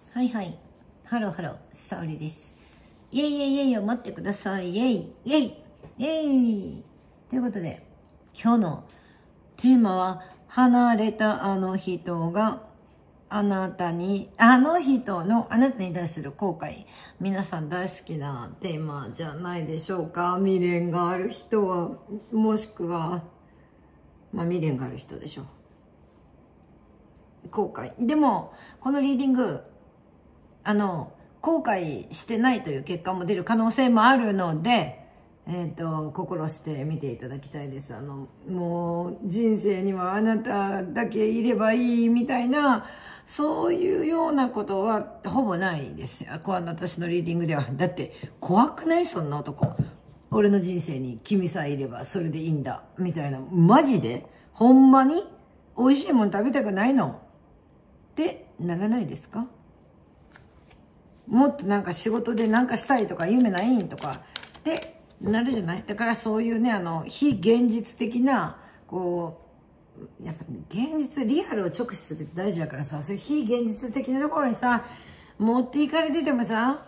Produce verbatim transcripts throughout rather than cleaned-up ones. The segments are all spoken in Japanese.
はいはい。ハローハロー、沙織です。イェイイェイイェイを待ってください。イェイイェイイェイということで、今日のテーマは、離れたあの人があなたに、あの人のあなたに対する後悔。皆さん大好きなテーマじゃないでしょうか。未練がある人は、もしくは、まあ未練がある人でしょう。後悔。でも、このリーディング、あの、後悔してないという結果も出る可能性もあるので、えっと、心して見ていただきたいです。あの、もう、人生にはあなただけいればいいみたいな、そういうようなことはほぼないです。こう私のリーディングでは。だって、怖くないそんな男。俺の人生に君さえいればそれでいいんだ。みたいな。マジでほんまに美味しいもの食べたくないのってならないですか？もっとなんか仕事でなんかしたいとか夢ないんとかってなるじゃない？だからそういうね、あの、非現実的な、こう、やっぱ現実、リアルを直視するって大事だからさ、そういう非現実的なところにさ、持っていかれててもさ、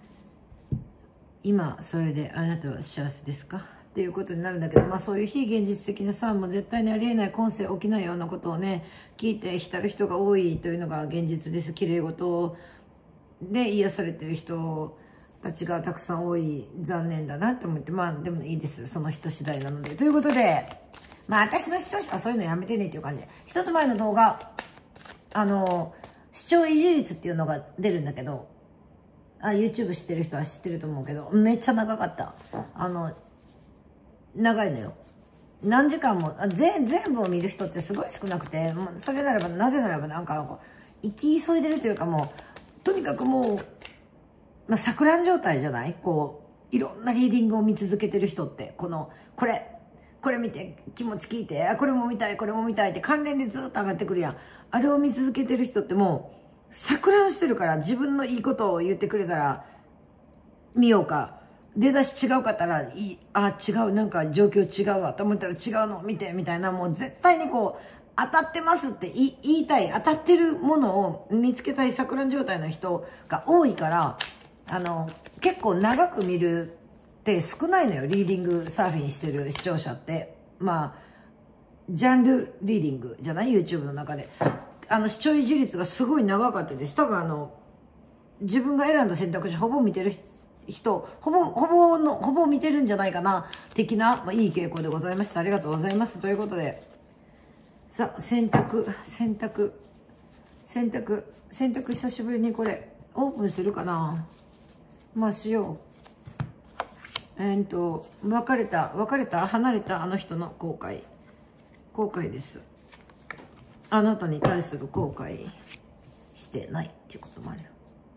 今それであなたは幸せですか？っていうことになるんだけど、まあそういう非現実的なさ、もう絶対にありえない今世起きないようなことをね、聞いて浸る人が多いというのが現実です。綺麗事を。で癒されてる人たちがたくさん多い。残念だなと思って、まあでもいいです、その人次第なので。ということで、まあ私の視聴者はそういうのやめてねっていう感じで、一つ前の動画、あの視聴維持率っていうのが出るんだけど、あ YouTube 知ってる人は知ってると思うけど、めっちゃ長かった。あの長いのよ。何時間も全全部を見る人ってすごい少なくて、それならばなぜならばなんかこう生き急いでるというか、もうとにかくもう、まあ、錯乱状態じゃない？こう、いろんなリーディングを見続けてる人って、この、これ、これ見て、気持ち聞いて、あ、これも見たい、これも見たいって関連でずっと上がってくるやん。あれを見続けてる人ってもう、錯乱してるから、自分のいいことを言ってくれたら、見ようか。出だし違うかったら、いい、あ、違う、なんか状況違うわと思ったら違うの見て、みたいな、もう絶対にこう、当たってますって言いたい、当たってるものを見つけたい錯乱状態の人が多いから、あの、結構長く見るって少ないのよ、リーディングサーフィンしてる視聴者って。まあ、ジャンルリーディングじゃない ?YouTube の中で。あの、視聴維持率がすごい長かったです。多分あの、自分が選んだ選択肢ほぼ見てる人、ほぼ、ほぼの、ほぼ見てるんじゃないかな、的な、まあ、いい傾向でございました。ありがとうございます。ということで、さあ、選択、選択、選択、選択、久しぶりにこれ、オープンするかな？まあ、しよう。えーっと、別れた、別れた、離れたあの人の後悔。後悔です。あなたに対する後悔してないっていうこともあるよ。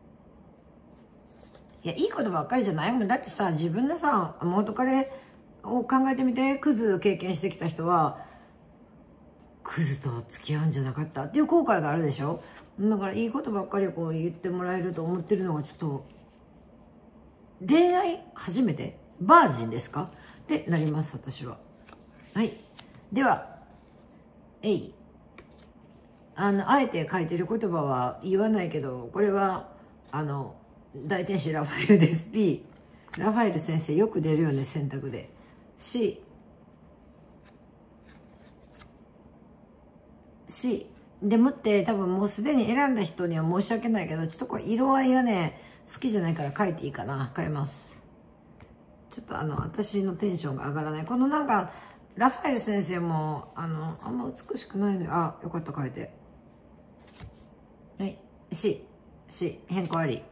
いや、いいことばっかりじゃないもん。だってさ、自分のさ、元彼を考えてみて、クズ経験してきた人は、クズと付き合うんじゃなかったっていう後悔があるでしょ。だからいいことばっかりこう言ってもらえると思ってるのがちょっと、恋愛初めてバージンですかってなります、私は。はい。では、えい。あの、あえて書いてる言葉は言わないけど、これは、あの、大天使ラファエルです。P。ラファエル先生よく出るよね、選択で。C。C。でもって多分もうすでに選んだ人には申し訳ないけど、ちょっとこれ色合いがね、好きじゃないから変えていいかな。変えます。ちょっとあの、私のテンションが上がらない。このなんか、ラファエル先生も、あの、あんま美しくないのよ。あ、よかった、変えて。はい。C。C。変更あり。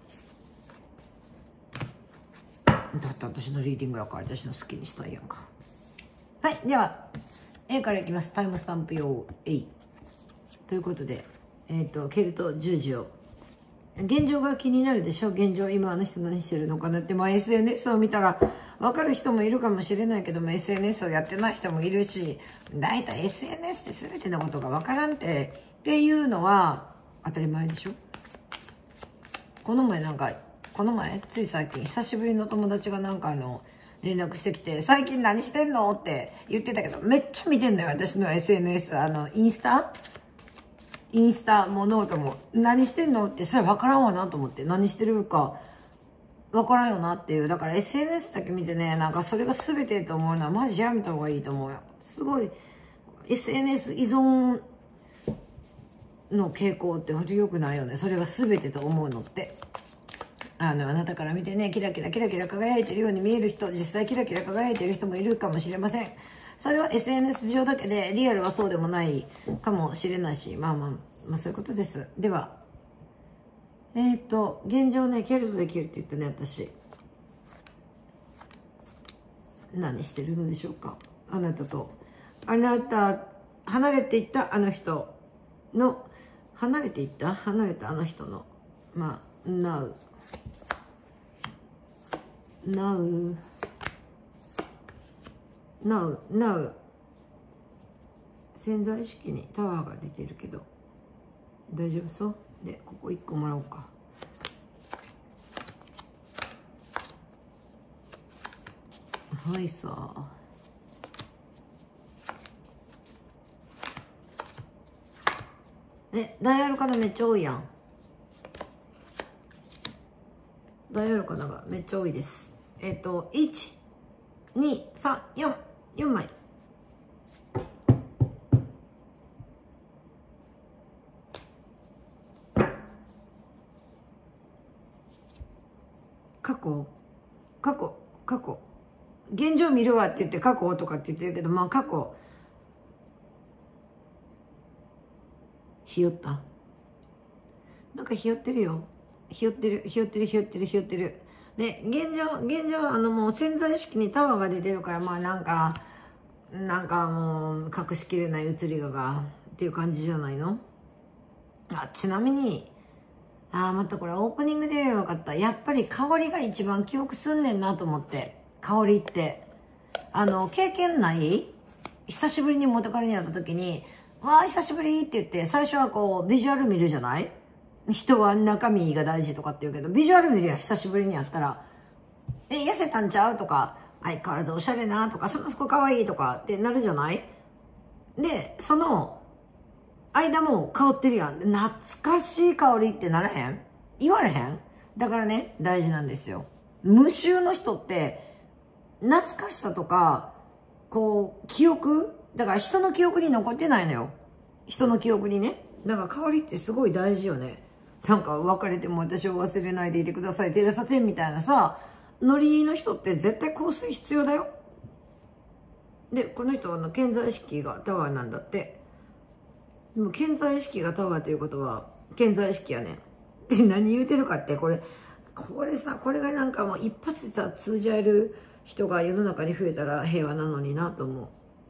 だって私のリーディングやから私の好きにしたいやんか。はい。では、A からいきます。タイムスタンプ用 A。ということで、えっと、ケルト十字を。現状が気になるでしょ？現状、今あの人何してるのかなって。まあ エスエヌエス を見たら分かる人もいるかもしれないけども、エスエヌエス をやってない人もいるし、だいたい エスエヌエス って全てのことが分からんって、っていうのは当たり前でしょ？この前なんか、この前、つい最近、久しぶりの友達がなんかあの、連絡してきて、最近何してんのって言ってたけど、めっちゃ見てんのよ、私の エスエヌエス。あの、インスタインスタもノートも何してんのってそれは分からんわなと思って、何してるか分からんよなっていう。だから エスエヌエス だけ見てね、なんかそれが全てと思うのはマジやめた方がいいと思うよ。すごい エスエヌエス 依存の傾向ってほんと良くないよね。それが全てと思うのって。あの、あなたから見てね、キラキラキラキラ輝いてるように見える人、実際キラキラ輝いてる人もいるかもしれません。それは エスエヌエス 上だけで、リアルはそうでもないかもしれないし、まあまあ、まあそういうことです。では、えっと、現状ね、ケルトできるって言ってね、私。何してるのでしょうか。あなたと、あなた、離れていったあの人の、離れていった離れたあの人の、まあ、now。now。now、now。潜在意識にタワーが出てるけど、大丈夫そうで、ここいっこもらおうか。はいさあ。え、ダイヤルカナめっちゃ多いやん。ダイヤルカナがめっちゃ多いです。えっと、いち、に、さん、よん、よんまい。過去、過去、過去。現状見るわって言って過去とかって言ってるけど、まあ過去。ひよった。なんかひよってるよ。ひよってる、ひよってる、ひよってる、ひよってる。で、現状、現状、あのもう潜在意識にタワーが出てるから、まあなんか、なんかもう隠しきれない移りがが、っていう感じじゃないの？あ、ちなみに、ああ、またこれオープニングでよかった。やっぱり香りが一番記憶すんねんなと思って。香りって。あの、経験ない？久しぶりに元彼に会った時に、わあ、久しぶりって言って、最初はこう、ビジュアル見るじゃない？人は中身が大事とかって言うけど、ビジュアル見るや久しぶりに会ったら、え、痩せたんちゃうとか、相変わらずおしゃれなとか、その服かわいいとかってなるじゃない？で、その、間も香ってるやん。懐かしい香りってならへん？言われへん？だからね、大事なんですよ。無臭の人って、懐かしさとか、こう、記憶？だから人の記憶に残ってないのよ。人の記憶にね。だから香りってすごい大事よね。なんか別れても私を忘れないでいてください。テレサテンみたいなさ、ノリの人って絶対香水必要だよ。で、この人はあの、潜在意識がタワーなんだって。でも潜在意識がタワーということは、潜在意識やねん。で、何言うてるかって、これ、これさ、これがなんかもう一発でさ、通じ合える人が世の中に増えたら平和なのになと思う。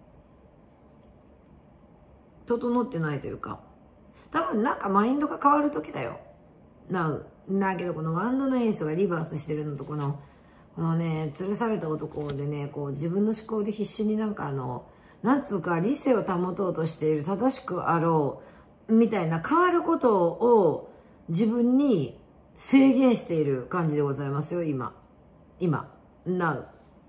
整ってないというか。多分なんかマインドが変わる時だよ。なう。だけどこのワンドの演出がリバースしてるのとこの、このね、吊るされた男でね、こう自分の思考で必死になんかあの、なんつうか理性を保とうとしている、正しくあろう、みたいな変わることを自分に制限している感じでございますよ、今。今。now。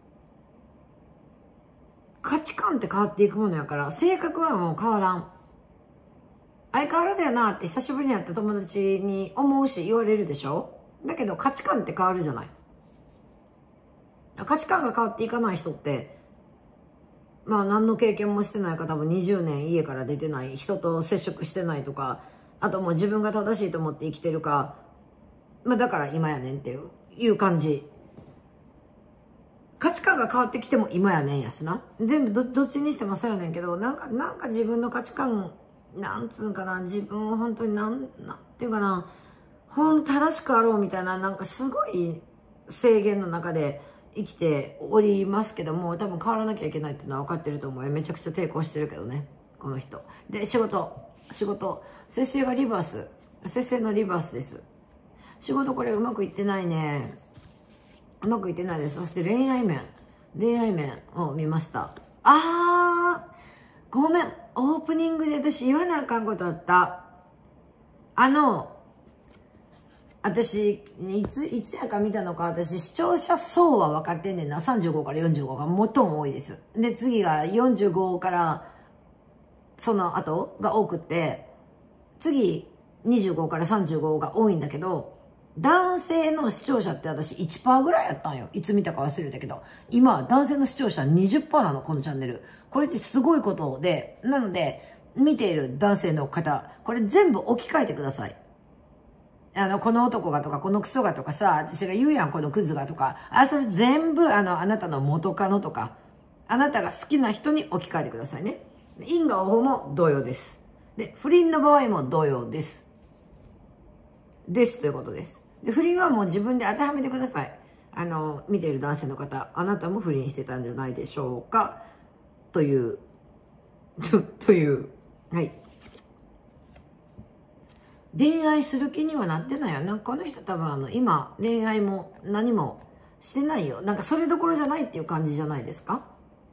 価値観って変わっていくものやから、性格はもう変わらん。相変わらずやなって久しぶりに会った友達に思うし言われるでしょ？だけど価値観って変わるじゃない。価値観が変わっていかない人って、まあ何の経験もしてないか、多分にじゅうねん家から出てない、人と接触してないとか、あともう自分が正しいと思って生きてるか、まあだから今やねんっていう、いう感じ。価値観が変わってきても今やねんやしな。全部 ど, どっちにしてもそうやねんけど、なんか、なんか自分の価値観、なんつうんかな、自分を本当になん、なんていうかな、ほん、正しくあろうみたいな、なんかすごい制限の中で生きておりますけども、多分変わらなきゃいけないっていうのは分かってると思うよ。めちゃくちゃ抵抗してるけどね、この人。で、仕事、仕事、節制がリバース。節制のリバースです。仕事これうまくいってないね。うまくいってないです。そして恋愛面。恋愛面を見ました。あー、ごめん。オープニングで私言わなあかんことあった。あの、私、いつ、いつやか見たのか、私、視聴者層は分かってんねんな。さんじゅうごからよんじゅうごが最も多いです。で、次がよんじゅうごから、その後が多くって、 次にじゅうごからさんじゅうごが多いんだけど、男性の視聴者って私 いちパーセント ぐらいやったんよ。いつ見たか忘れたけど。今、男性の視聴者 にじゅっパーセント なの、このチャンネル。これってすごいことで、なので、見ている男性の方、これ全部置き換えてください。あの、この男がとか、このクソがとかさ、私が言うやん、このクズがとか。あ、それ全部、あの、あなたの元カノとか、あなたが好きな人に置き換えてくださいね。因果応報も同様です。で、不倫の場合も同様です。ですということです。で、不倫はもう自分で当てはめてください。あの、見ている男性の方、あなたも不倫してたんじゃないでしょうか。という、と、という、はい。恋愛する気にはなってないよ。なんかこの人多分あの、今、恋愛も何もしてないよ。なんかそれどころじゃないっていう感じじゃないですか。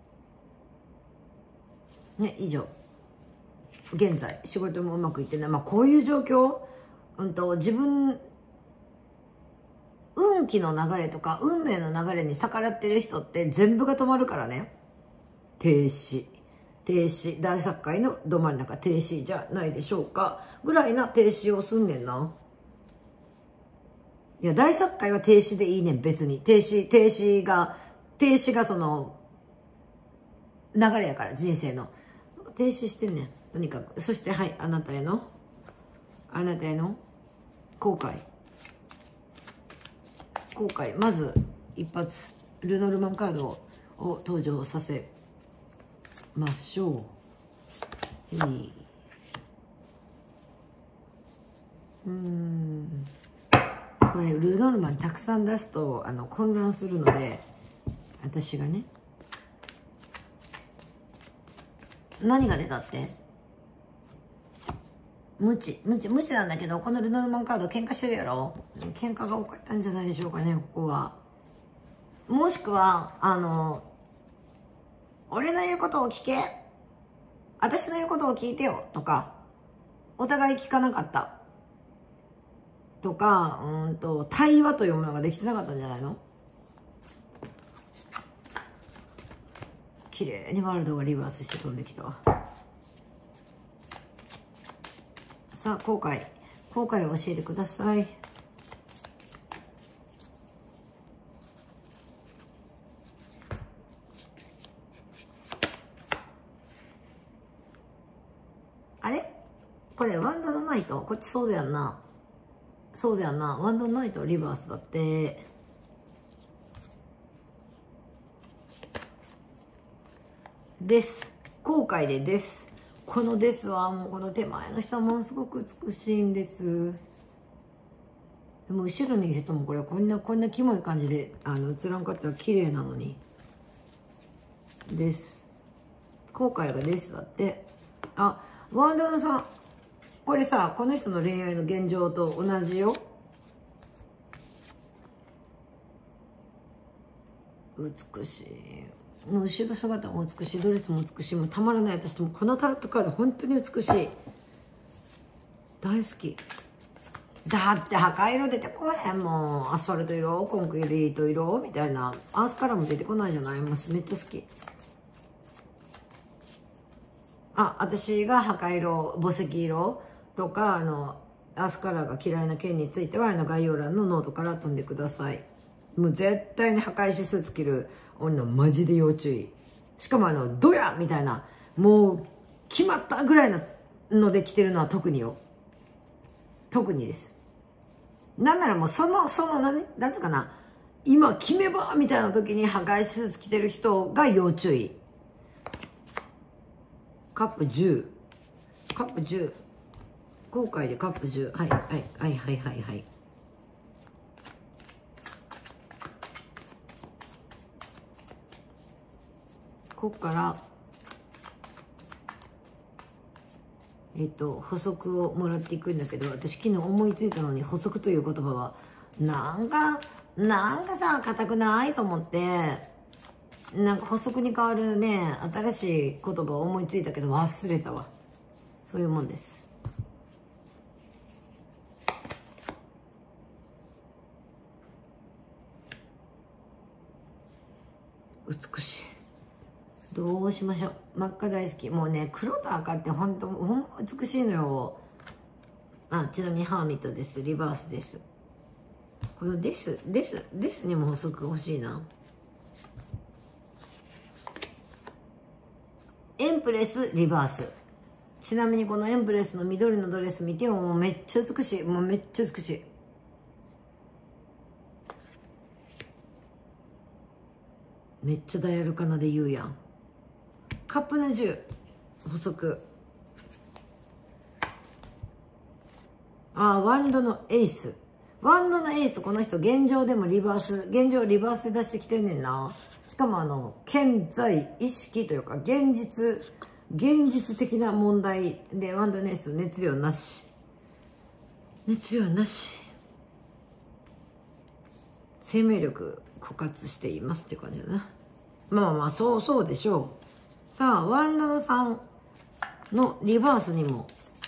ね、以上。現在、仕事もうまくいってない。まあこういう状況、うんと、自分、運気の流れとか運命の流れに逆らってる人って全部が止まるからね。停止。停止。大殺界のど真ん中停止じゃないでしょうか。ぐらいな停止をすんねんな。いや、大殺界は停止でいいねん、別に。停止、停止が、停止がその、流れやから、人生の。停止してんねん。とにかく。そして、はい、あなたへの、あなたへの、後悔。後悔。まず、一発、ルノルマンカードを登場させましょう。はい。うーん。これ、ルノルマンたくさん出すと、あの、混乱するので、私がね。何が出たって？無知。無知、無知なんだけど、このルノルマンカード喧嘩してるやろ？喧嘩が多かったんじゃないでしょうかね、ここは。もしくは、あの、俺の言うことを聞け。私の言うことを聞いてよ。とか、お互い聞かなかった。とか、うんと、対話というものができてなかったんじゃないの？綺麗にワールドがリバースして飛んできたわ。さあ、後悔。後悔を教えてください。あれ？これ、ワンダのナイト？こっちそうだよな。そうだよな。ワンダのナイトリバースだって。です。後悔でです。このですはもうこの手前の人はものすごく美しいんです。でも後ろにいる人もこれこんなこんなキモい感じであの映らんかったら綺麗なのに。です。後悔がですだって。あ、ワンダーさん。これさ、この人の恋愛の現状と同じよ。美しい。もう後ろ姿も美しい、ドレスも美しい、もうたまらない。私もこのタロットカード本当に美しい。大好き。だって赤色出てこへんもん。アスファルト色、コンクリート色みたいな。アースカラーも出てこないじゃない。もうめっちゃ好き。あ、私が赤色、墓石色とか、あの、アースカラーが嫌いな件については、あの概要欄のノートから飛んでください。もう絶対に破壊指数つける女マジで要注意。しかもあの、ドヤみたいな、もう決まったぐらいので来てるのは特によ。特にです。なんならもうその、その何、なんつうかな、今決めばみたいな時に破壊指数つけてる人が要注意。カップじゅう。カップじゅう。後悔でカップじゅう。はい、はい、はい、はい、はい、はい。ここからえっと補足をもらっていくんだけど、私昨日思いついたのに補足という言葉はなんかなんかさ硬くないと思って、なんか補足に変わるね新しい言葉を思いついたけど忘れたわ。そういうもんです。美しい。どうしましょう。真っ赤大好き。もうね、黒と赤ってほんと、ほんま美しいのよ。 あ、ちなみにハーミットです。リバースです。このです、です、ですにも補足欲しいな。エンプレス、リバース。ちなみにこのエンプレスの緑のドレス見てももうめっちゃ美しい。もうめっちゃ美しい。めっちゃダイヤルかなで言うやん。カップのじゅう補足。あ、ワンドのエース。ワンドのエース、この人現状でもリバース、現状リバースで出してきてんねんな。しかもあの顕在意識というか現実現実的な問題で、ワンドのエース熱量なし、熱量なし、生命力枯渇していますっていう感じだな。まあまあそうそうでしょう。さあワンドのさんのリバースにも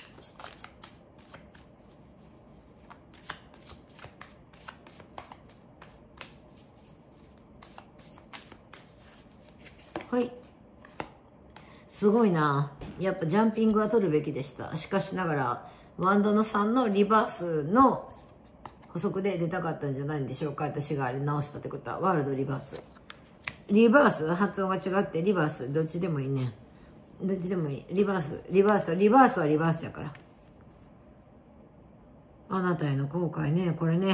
はい、すごいな。やっぱジャンピングは取るべきでした。しかしながらワンドのさんのリバースの補足で出たかったんじゃないんでしょうか。私があれ直したってことは。ワールドリバース、リバース発音が違ってリバースどっちでもいいね。どっちでもいい。リバースリバースはリバースはリバースやから。あなたへの後悔ね。これね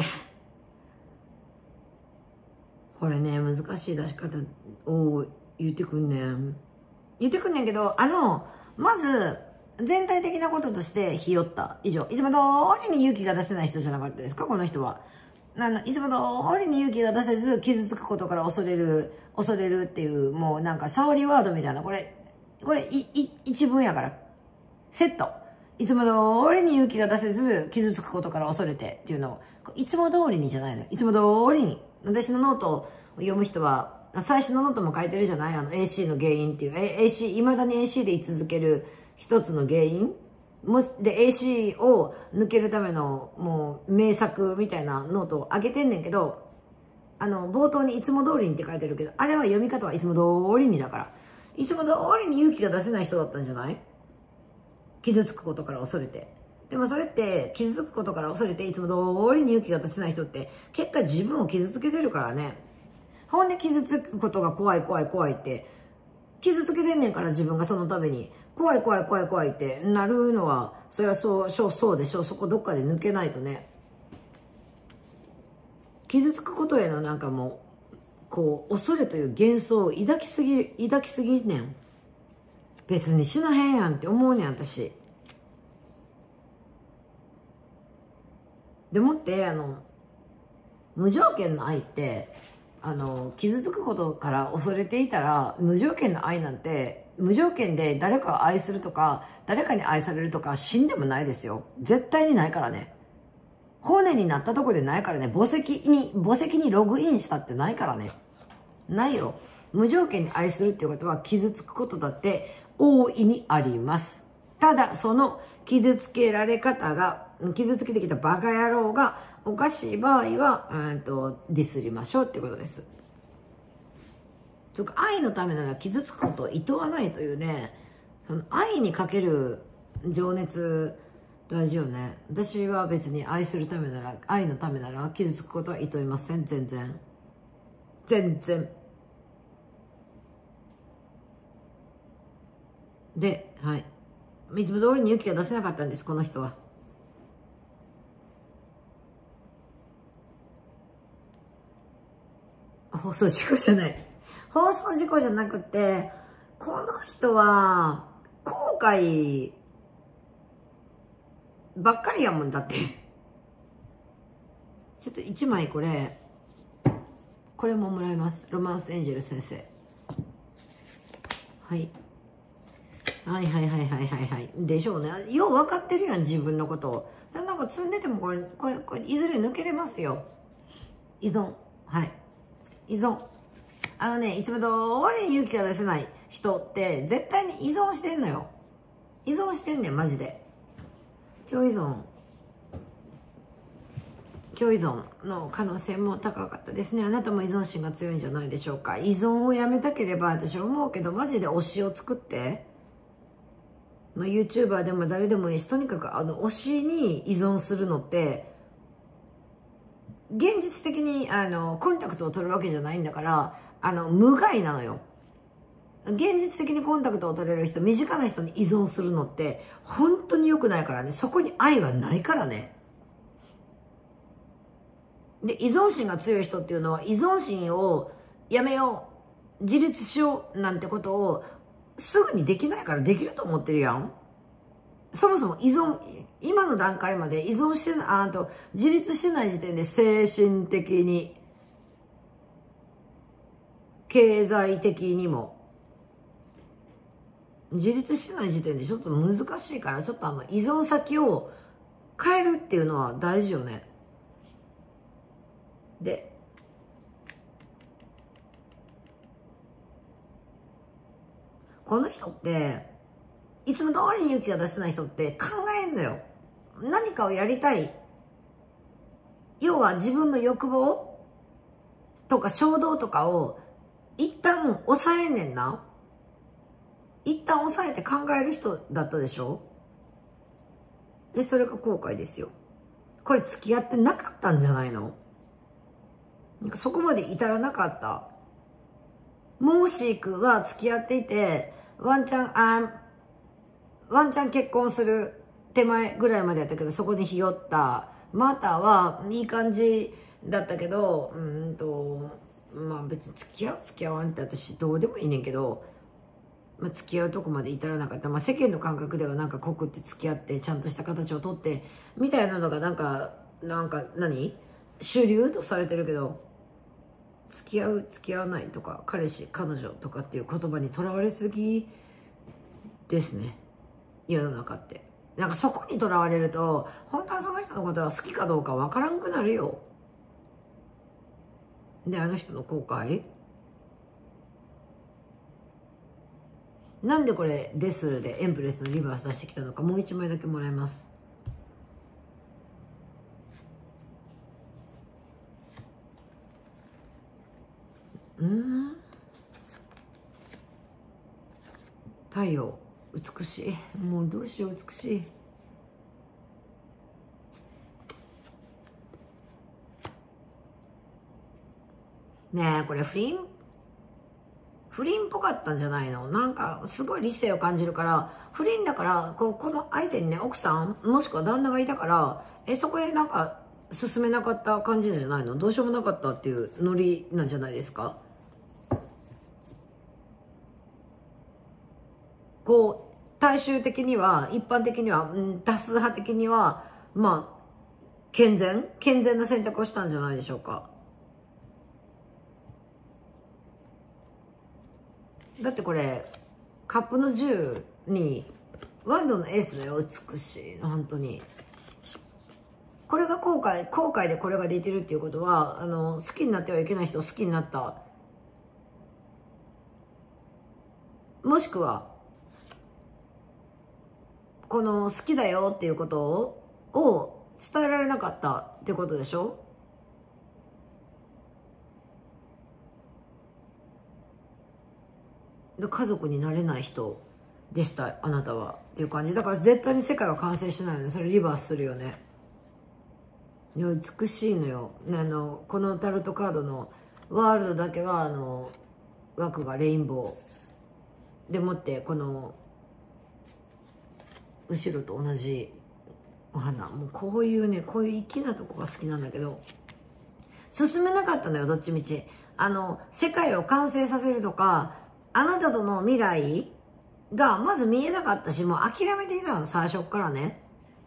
これね難しい出し方を言ってくんねん。言ってくんねんけど、あの、まず、全体的なこととしてひよった。以上。いつも通りに勇気が出せない人じゃなかったですか、この人は。あの、いつも通りに勇気が出せず、傷つくことから恐れる、恐れるっていう、もうなんか、サオリワードみたいな、これ、これ、い、い、一文やから。セット。いつも通りに勇気が出せず、傷つくことから恐れてっていうのを、いつも通りにじゃないのよ。いつも通りに。私のノートを読む人は、最初のノートも書いてるじゃない、あの エーシー の原因っていう。エーシー、未だに エーシー で居続ける一つの原因もで、エーシー を抜けるためのもう名作みたいなノートを上げてんねんけど、あの、冒頭にいつも通りにって書いてるけど、あれは読み方はいつも通りにだから。いつも通りに勇気が出せない人だったんじゃない？傷つくことから恐れて。でもそれって、傷つくことから恐れていつも通りに勇気が出せない人って、結果自分を傷つけてるからね。ほんで傷つくことが怖い怖い怖いって、傷つけてんねんから自分がそのために、怖い怖い怖い怖いってなるのは、それはそう、そう、そうでしょ。そこどっかで抜けないとね。傷つくことへのなんかもう、こう、恐れという幻想を抱きすぎ、抱きすぎんねん。別に死なへんやんって思うねん、私。でもって、あの、無条件の愛って、あの、傷つくことから恐れていたら、無条件の愛なんて、無条件で誰かを愛するとか、誰かに愛されるとか、死んでもないですよ。絶対にないからね。骨になったところでないからね。墓石に、墓石にログインしたってないからね。ないよ。無条件に愛するっていうことは、傷つくことだって大いにあります。ただ、その傷つけられ方が、傷つけてきたバカ野郎がおかしい場合は、うんと、ディスりましょうってことです。そこ愛のためなら傷つくことを厭わないというね、その愛にかける情熱、大事よね。私は別に愛するためなら、愛のためなら傷つくことは厭いません。全然。全然。で、はい。いつも通りに勇気が出せなかったんです、この人は。放送事故じゃない。放送事故じゃなくて、この人は、後悔ばっかりやもんだって。ちょっと一枚これ、これももらいます。ロマンスエンジェル先生。はい。はいはいはいはいはいはい。でしょうね。よう分かってるやん、自分のことを。それなんか積んでてもこれ、これ、これ、いずれ抜けれますよ。依存。はい。依存。あのね、いつも通りに勇気が出せない人って、絶対に依存してんのよ。依存してんねん、マジで。共依存。共依存の可能性も高かったですね。あなたも依存心が強いんじゃないでしょうか。依存をやめたければ、私は思うけど、マジで推しを作って。 まあ、YouTuber でも誰でもいいし、とにかくあの推しに依存するのって現実的にあのコンタクトを取るわけじゃないんだから、あの無害なのよ。現実的にコンタクトを取れる人、身近な人に依存するのって本当に良くないからね。そこに愛はないからね。で、依存心が強い人っていうのは依存心をやめよう、自立しようなんてことをすぐにできないから、できると思ってるやん。そもそも依存、今の段階まで依存してない、あと自立してない時点で精神的に、経済的にも、自立してない時点でちょっと難しいから、ちょっとあの依存先を変えるっていうのは大事よね。で、この人って、いつも通りに勇気が出せない人って考えんのよ。何かをやりたい。要は自分の欲望とか衝動とかを一旦抑えんねんな。一旦抑えて考える人だったでしょ。で、それが後悔ですよ。これ付き合ってなかったんじゃないの？なんかそこまで至らなかった。モーシー君は付き合っていて、ワンチャン、あワンチャン結婚する手前ぐらいまでやったけど、そこにひよった。またはいい感じだったけど、うーんと、まあ別に付き合う付き合わんって私どうでもいいねんけど、まあ、付き合うとこまで至らなかった。まあ世間の感覚ではなんか告って付き合ってちゃんとした形をとって、みたいなのがなんか、なんか何主流とされてるけど、付き合う付き合わないとか、彼氏彼女とかっていう言葉にとらわれすぎですね。世の中って。なんかそこにとらわれると、本当はその人のことが好きかどうかわからんくなるよ。で、あの人の後悔？なんでこれ、ですでエンプレスのリバース出してきたのか、もう一枚だけもらいます。うん。太陽、美しい。もうどうしよう、美しい。ねえ、これ不倫不倫っぽかったんじゃないの？なんか、すごい理性を感じるから、不倫だから、こう、この相手にね、奥さん、もしくは旦那がいたから、え、そこでなんか、進めなかった感じなんじゃないの？どうしようもなかったっていうノリなんじゃないですか？こう、大衆的には、一般的には、うん、多数派的には、まあ、健全健全な選択をしたんじゃないでしょうか。だってこれ、カップのじゅうに、ワンドのエースだよ。美しい。本当に。これが後悔、後悔でこれが出てるっていうことは、あの、好きになってはいけない人を好きになった。もしくは、この好きだよっていうことを、を伝えられなかったってことでしょ？で、家族になれない人でした、あなたは。っていう感じ。だから絶対に世界は完成しないので、それリバースするよね。いや、美しいのよ。あの、このタロットカードのワールドだけは、あの、枠がレインボー。でもって、この、後ろと同じお花。もうこういうね、こういう粋なとこが好きなんだけど、進めなかったのよ、どっちみち。あの、世界を完成させるとか、あなたとの未来がまず見えなかったし、もう諦めていたの、最初からね。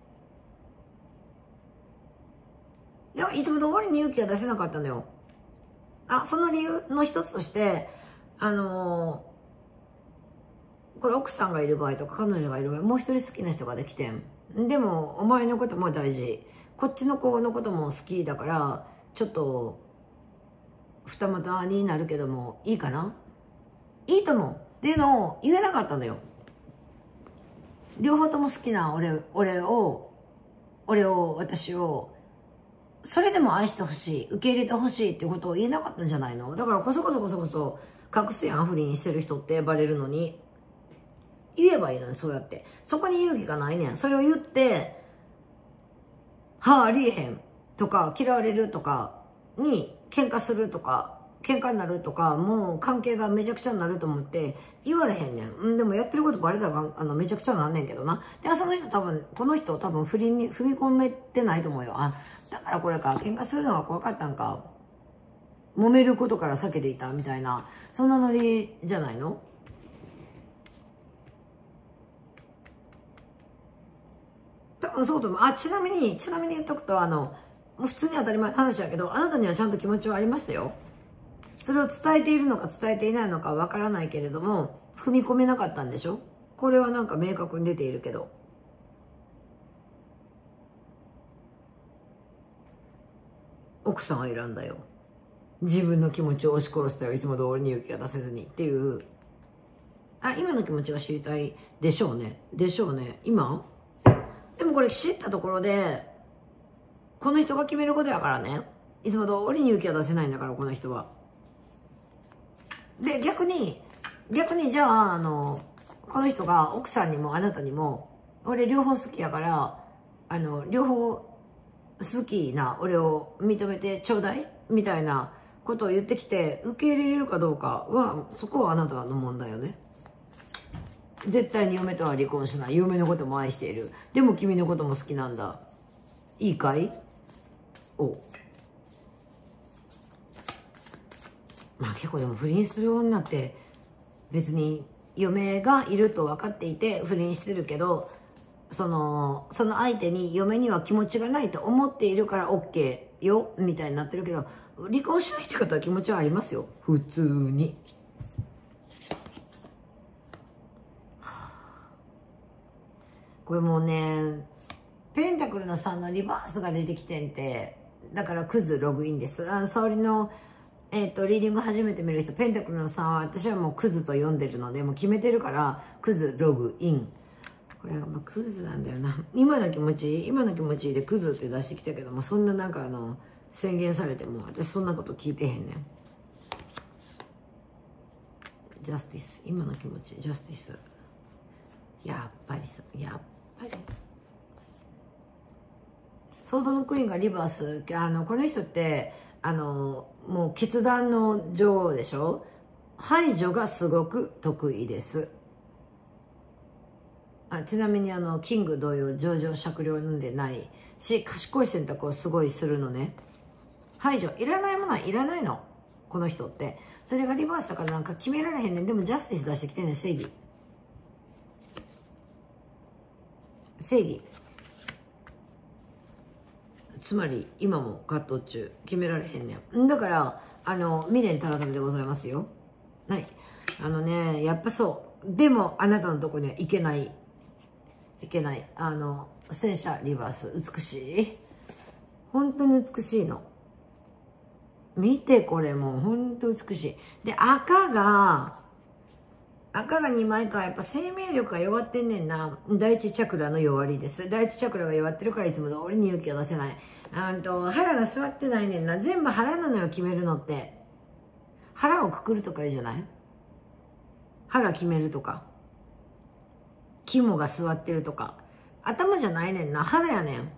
でもいつも通りに勇気が出せなかったのよ。あ、その理由の一つとして、あのー、これ奥さんがいる場合とか彼女がいる場合、もう一人好きな人ができてん。でも、お前のことも大事。こっちの子のことも好きだから、ちょっと、二股になるけども、いいかな？いいと思うっていうのを言えなかったのよ。両方とも好きな俺、俺を、俺を、私を、それでも愛してほしい、受け入れてほしいっていうことを言えなかったんじゃないの？だからこそこそこそこそ隠すやん、不倫してる人ってバレるのに。 言えばいいのに、そうやって。そこに勇気がないねん。それを言って、はあ、ありえへんとか、嫌われるとかに喧嘩するとか、喧嘩になるとか、もう関係がめちゃくちゃになると思って言われへんねん。うん、でもやってることバレたら、あの、めちゃくちゃなんねんけどな。で、その人多分、この人多分不倫に踏み込めてないと思うよ。あ、だからこれか、喧嘩するのが怖かったんか。揉めることから避けていたみたいな、そんなノリじゃないの？多分そうと思う。あ、ちなみに、ちなみに言っとくと、あの、普通に当たり前の話だけど、あなたにはちゃんと気持ちはありましたよ。それを伝えているのか伝えていないのかわからないけれども、踏み込めなかったんでしょ？これはなんか明確に出ているけど。奥さんは選んだよ。自分の気持ちを押し殺したよ。いつも通りに勇気が出せずにっていう。あ、今の気持ちが知りたいでしょうね。でしょうね。今？でもこれ知ったところで、この人が決めることやからね。いつも通りに勇気が出せないんだから、この人は。で、逆に、逆にじゃあ、あの、この人が奥さんにもあなたにも、俺両方好きやから、あの、両方好きな俺を認めてちょうだいみたいなことを言ってきて、受け入れれるかどうかは、そこはあなたの問題よね。絶対に嫁とは離婚しない。嫁のことも愛している。でも君のことも好きなんだ。いいかい？お。まあ結構でも不倫するようになって、別に嫁がいると分かっていて不倫してるけど、その、その相手に嫁には気持ちがないと思っているから OK よ、みたいになってるけど、離婚しないって方は気持ちはありますよ。普通に。これもうね、ペンタクルのさんのリバースが出てきてんて、だからクズログインです。あの、沙織の、えっと、リーディング初めて見る人、ペンタクルのさんは私はもうクズと読んでるので、もう決めてるから、クズログイン。これはまあクズなんだよな。今の気持ち、今の気持ちでクズって出してきたけども、そんななんかあの、宣言されても、私そんなこと聞いてへんねん。ジャスティス、今の気持ち、ジャスティス。やっぱりさ、やっぱり。ソードのクイーンがリバース、あの、この人って、あの、もう決断の女王でしょ？排除がすごく得意です。あ、ちなみにあの、キング同様、上場酌量飲んでないし、賢い選択をすごいするのね。排除、いらないものはいらないの。この人って。それがリバースだからなんか決められへんねん。でもジャスティス出してきてんねん、正義。正義。つまり、今も葛藤中。決められへんねん。だから、あの、未練たらたらでございますよ。はい。あのね、やっぱそう。でも、あなたのとこには行けない。いけない。あの、戦車リバース。美しい。本当に美しいの。見てこれもう本当美しい。で、赤が、赤がにまいか、やっぱ生命力が弱ってんねんな。第一チャクラの弱りです。第一チャクラが弱ってるからいつも通りに勇気が出せない。あんと、腹が座ってないねんな。全部腹なのよ、決めるのって。腹をくくるとか言うじゃない？腹決めるとか。肝が座ってるとか。頭じゃないねんな。腹やねん。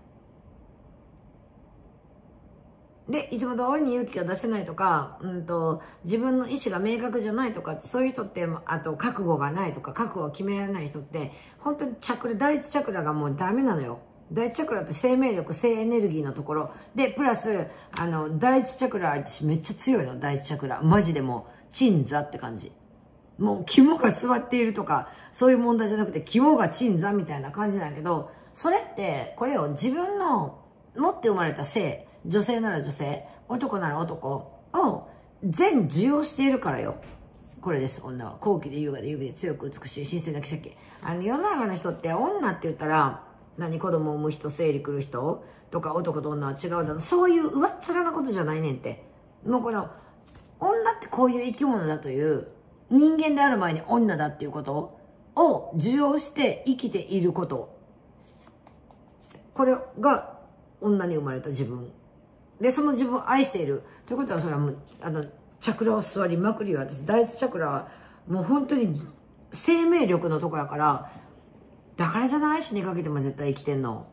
で、いつも通りに勇気が出せないとか、うんと、自分の意思が明確じゃないとか、そういう人って、あと、覚悟がないとか、覚悟を決められない人って、本当にチャクラ、第一チャクラがもうダメなのよ。第一チャクラって生命力、生エネルギーのところ。で、プラス、あの、第一チャクラ、私めっちゃ強いの、第一チャクラ。マジでもう、鎮座って感じ。もう、肝が座っているとか、そういう問題じゃなくて、肝が鎮座みたいな感じなんだけど、それって、これを自分の持って生まれた性、女性なら女性、男なら男を全受容しているからよ。これです、女は。高貴で優雅で優美で強く美しい神聖な奇跡。あの、世の中の人って女って言ったら、何子供を産む人、生理来る人とか男と女は違うだろ。そういう上っ面なことじゃないねんって。もうこの、女ってこういう生き物だという、人間である前に女だっていうことを受容して生きていること。これが女に生まれた自分。で、その自分を愛している。ということは、それはもう、あの、チャクラを座りまくりよ。私、第一チャクラは、もう本当に、 生命力のとこやから、だからじゃない、死にかけても絶対生きてんの。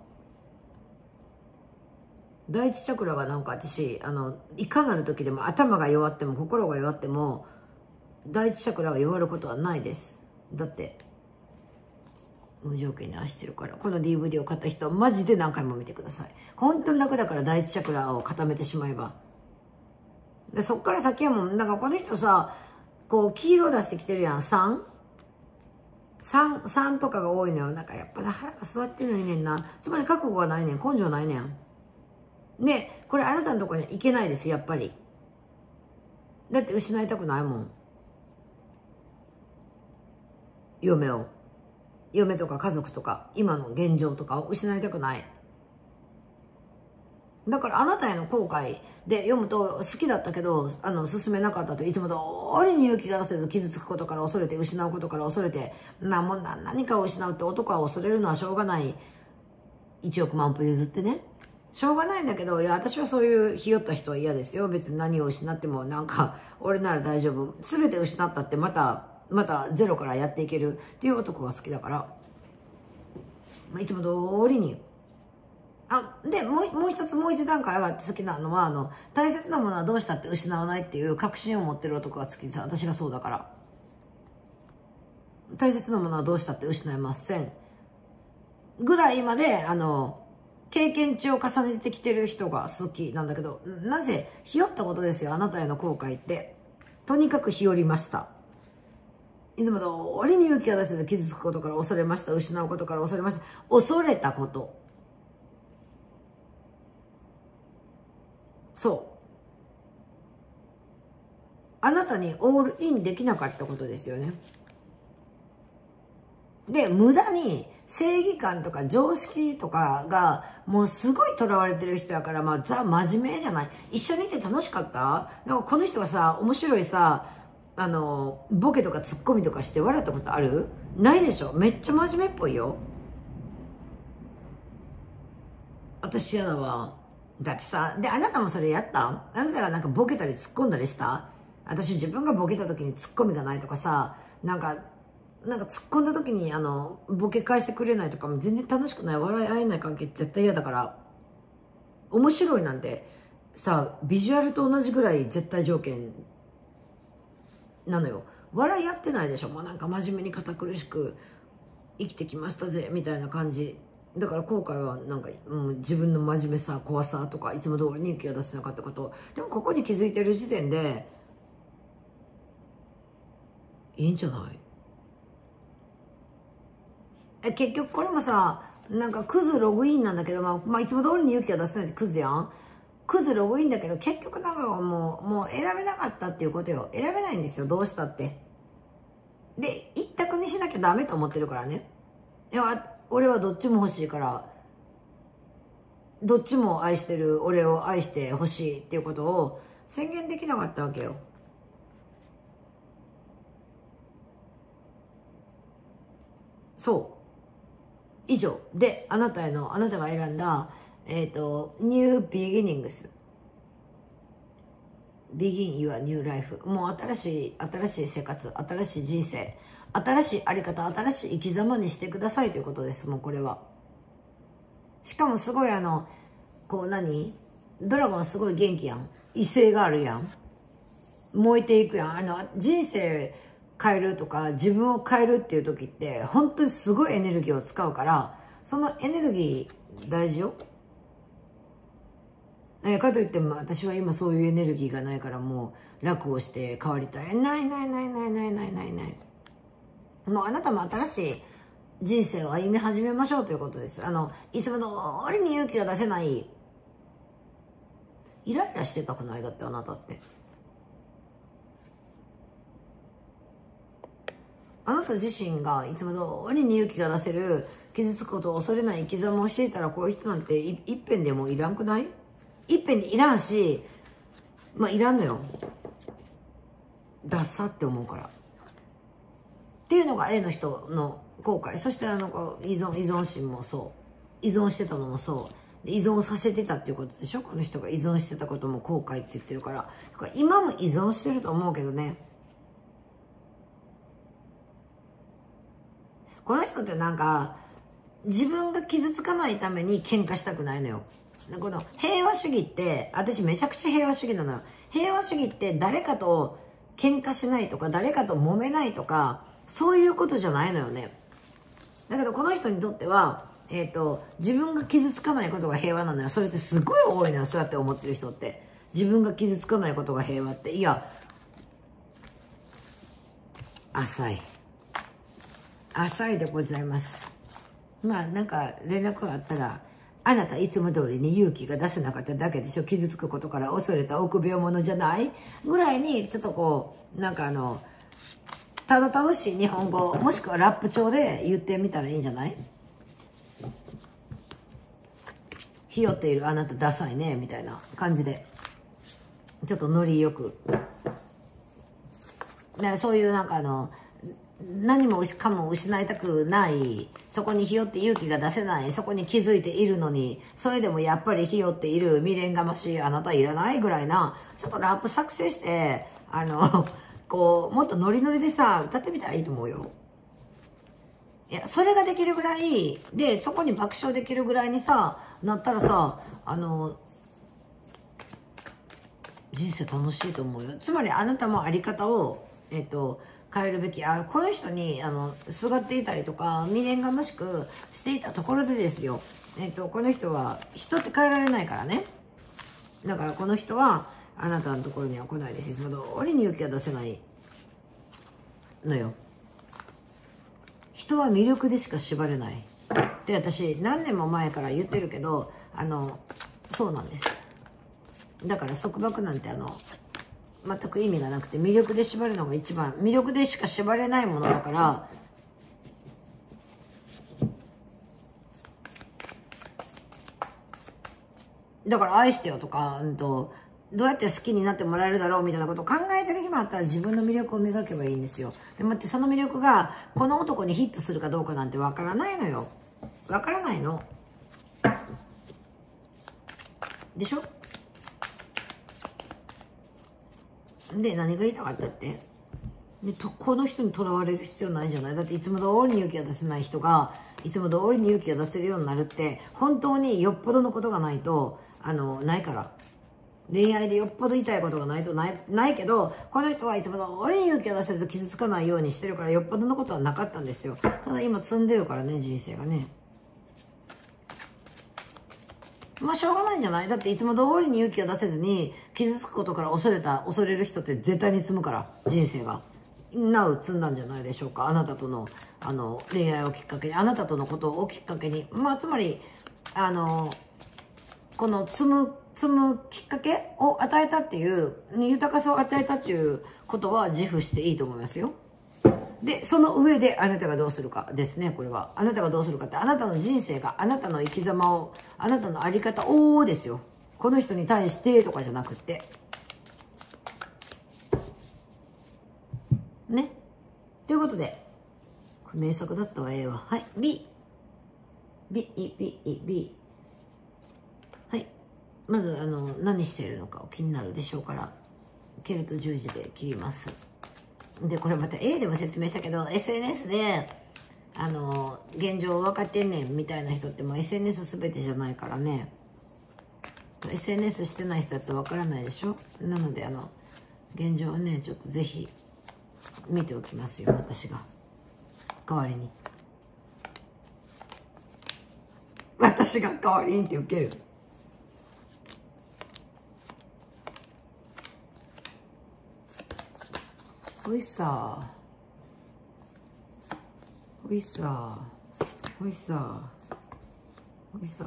第一チャクラがなんか私、あの、いかなる時でも頭が弱っても心が弱っても、第一チャクラが弱ることはないです。だって、無条件に愛してるから。この ディーブイディー を買った人はマジで何回も見てください。本当に楽だから第一チャクラを固めてしまえば。で、そっから先はもう、なんかこの人さ、こう、黄色出してきてるやん、さん さん、さんとかが多いのよ。なんかやっぱり腹が座ってないねんな。つまり覚悟がないねん。根性ないねん。で、これあなたのところには行けないです、やっぱり。だって失いたくないもん。嫁を。嫁とか家族とか、今の現状とかを失いたくない。だからあなたへの後悔で読むと、好きだったけど、あの、進めなかったといつも通りに勇気が出せず傷つくことから恐れて、失うことから恐れて、な、もう何かを失うって男は恐れるのはしょうがない。いちおく万歩譲ってね。しょうがないんだけど、いや、私はそういうひよった人は嫌ですよ。別に何を失っても、なんか、俺なら大丈夫。すべて失ったってまた、またゼロからやっていけるっていう男が好きだから。まあ、いつも通りに。あ、で、もう、もう一つ、もう一段階上がって好きなのは、あの、大切なものはどうしたって失わないっていう確信を持ってる男が好きです。私がそうだから。大切なものはどうしたって失いません。ぐらいまで、あの、経験値を重ねてきてる人が好きなんだけど、なぜ、ひよったことですよ、あなたへの後悔って。とにかくひよりました。いつも通りに勇気を出せず傷つくことから恐れました。失うことから恐れました。恐れたこと。そう。あなたにオールインできなかったことですよね。で、無駄に正義感とか常識とかがもうすごい囚われてる人やから、まあザ真面目じゃない。一緒にいて楽しかった？なんかこの人がさ、面白いさ、あの、ボケとかツッコミとかして笑ったことある？ないでしょ？めっちゃ真面目っぽいよ。私嫌だわ。だってさ、で、あなたもそれやった？あなたがなんかボケたり突っ込んだりした？私自分がボケた時にツッコミがないとかさ、なんか、なんか突っ込んだ時にあの、ボケ返してくれないとかも全然楽しくない、笑い合えない関係って絶対嫌だから。面白いなんてさ、ビジュアルと同じぐらい絶対条件なのよ。笑い合ってないでしょ。もうなんか真面目に堅苦しく生きてきましたぜ、みたいな感じ。だから後悔はなんか、うん、自分の真面目さ、怖さとか、いつも通りに勇気を出せなかったこと。でもここに気づいてる時点で、いいんじゃない？え、結局これもさ、なんかクズログインなんだけど、まあ、まあ、いつも通りに勇気が出せないってクズやん。クズログインだけど、結局なんかもう、もう選べなかったっていうことよ。選べないんですよ、どうしたって。で、一択にしなきゃダメと思ってるからね。いや、俺はどっちも欲しいから、どっちも愛してる俺を愛してほしいっていうことを宣言できなかったわけよ。そう。以上。で、あなたへの、あなたが選んだ、えっと、New Beginnings。Begin your new life。もう新しい、新しい生活、新しい人生、新しいあり方、新しい生き様にしてくださいということです、もうこれは。しかもすごいあの、こう何？ドラゴンすごい元気やん。威勢があるやん。燃えていくやん。あの、人生変えるとか、自分を変えるっていう時って、本当にすごいエネルギーを使うから、そのエネルギー大事よ。えかといっても私は今そういうエネルギーがないからもう楽をして変わりたい。ないないないないないないないない。もうあなたも新しい人生を歩み始めましょうということです。あの、いつも通りに勇気が出せない。イライラしてたくない？だってあなたって。あなた自身がいつも通りに勇気が出せる、傷つくことを恐れない生き様をしていたら、こういう人なんてい一遍でもいらんくない？一遍でいらんし、まあいらんのよ。ダッサって思うから。っていうのが A の人の後悔。そしてあの依存、依存心もそう。依存してたのもそう。依存させてたっていうことでしょ？この人が依存してたことも後悔って言ってるから。だから今も依存してると思うけどね。 この人ってなんか、自分が傷つかないために喧嘩したくないのよ。この平和主義って、私めちゃくちゃ平和主義なのよ。平和主義って誰かと喧嘩しないとか、誰かと揉めないとか、そういうことじゃないのよね。だけどこの人にとっては、えっと、自分が傷つかないことが平和なのよ。それってすごい多いのよ、そうやって思ってる人って。自分が傷つかないことが平和って。いや、浅い。浅いでございます。まあなんか連絡があったら、あなたいつも通りに勇気が出せなかっただけでしょ。傷つくことから恐れた臆病者じゃないぐらいに、ちょっとこう、なんかあの、たどたどしい日本語、もしくはラップ調で言ってみたらいいんじゃない？ひよっているあなたダサいね、みたいな感じで。ちょっとノリよく。ね、そういうなんかあの、何もかも失いたくない、そこにひよって勇気が出せない、そこに気づいているのに、それでもやっぱりひよっている未練がましいあなたいらないぐらいな、ちょっとラップ作成して、あの、こう、もっとノリノリでさ、歌ってみたらいいと思うよ。いや、それができるぐらい、で、そこに爆笑できるぐらいにさ、なったらさ、あの、人生楽しいと思うよ。つまりあなたもあり方を、えっと、変えるべき。あ、この人に、あの、すがっていたりとか、未練がましくしていたところでですよ。えっと、この人は、人って変えられないからね。だからこの人は、あなたのところには来ないです。いつも通りに勇気が出せないのよ。人は魅力でしか縛れない。で、私、何年も前から言ってるけど、あの、そうなんです。だから束縛なんてあの、全く意味がなくて、魅力で縛るのが一番、魅力でしか縛れないものだから、だから愛してよとか、うんと、どうやって好きになってもらえるだろうみたいなことを考えてる暇あったら自分の魅力を磨けばいいんですよ。でもってその魅力がこの男にヒットするかどうかなんてわからないのよ。わからないの。でしょ？で、何が言いたかったってでとこの人にとらわれる必要ないんじゃない？だっていつも通りに勇気が出せない人がいつも通りに勇気が出せるようになるって本当によっぽどのことがないとあのないから。恋愛でよっぽど痛いことがないとない、ないけど、この人はいつも通りに勇気を出せず傷つかないようにしてるからよっぽどのことはなかったんですよ。ただ今積んでるからね、人生がね。まあしょうがないんじゃない？だっていつも通りに勇気を出せずに傷つくことから恐れた、恐れる人って絶対に積むから、人生が。なう積んだんじゃないでしょうか。あなたとの、あの、恋愛をきっかけに、あなたとのことをきっかけに。まあつまり、あの、この積む、積むきっかけを与えたっていう、豊かさを与えたっていうことは自負していいと思いますよ。で、その上であなたがどうするかですね、これは。あなたがどうするかって、あなたの人生が、あなたの生き様を、あなたのあり方をですよ。この人に対してとかじゃなくって。ね。ということで、これ名作だったわ、A は。はい、B。B、E、B、E、B。はい。まず、あの、何しているのか気になるでしょうから、ケルト十字で切ります。で、これまた A でも説明したけど、エスエヌエス で、あの、現状分かってんねんみたいな人ってもう エスエヌエス 全てじゃないからね。エスエヌエス してない人だったら分からないでしょ？なので、あの、現状をね、ちょっとぜひ、見ておきますよ、私が。代わりに。私が代わりにって受ける。おいさおいさおいさおいさ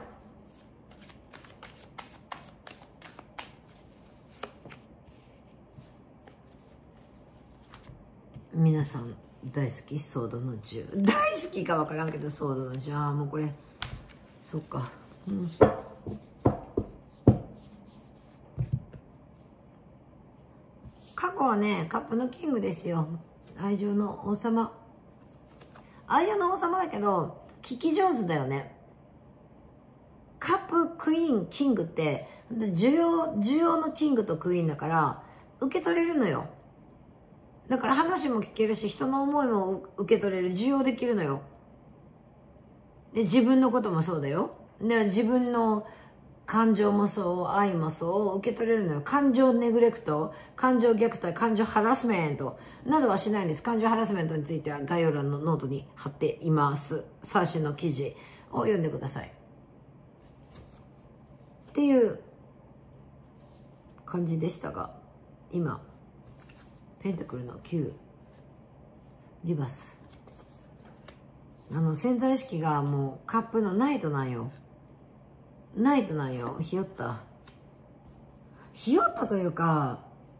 皆さん大好きソードのじゅう大好きか分からんけどソードのじゅうああもうこれそっかうん過去はね、カップのキングですよ。愛情の王様。愛情の王様だけど、聞き上手だよね。カップ、クイーン、キングって、需要、需要のキングとクイーンだから、受け取れるのよ。 だから話も聞けるし、人の思いも受け取れる、受容できるのよ。で、自分のこともそうだよ。で、自分の感情もそう、愛もそう、受け取れるのよ。感情ネグレクト、感情虐待、感情ハラスメントなどはしないんです。感情ハラスメントについては概要欄のノートに貼っています。最新の記事を読んでください。っていう感じでしたが、今、ペンタクルのきゅう、リバース。あの、潜在意識がもうカップのナイトなんよ。ナイトなんよ。ひよった。ひよったというか、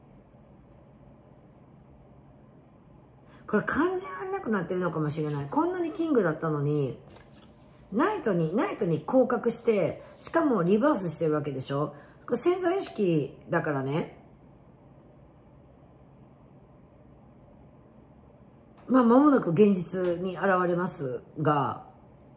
これ感じられなくなってるのかもしれない。こんなにキングだったのに、ナイトに、ナイトに降格して、しかもリバースしてるわけでしょ。これ潜在意識だからね。まあ、間もなく現実に現れますが、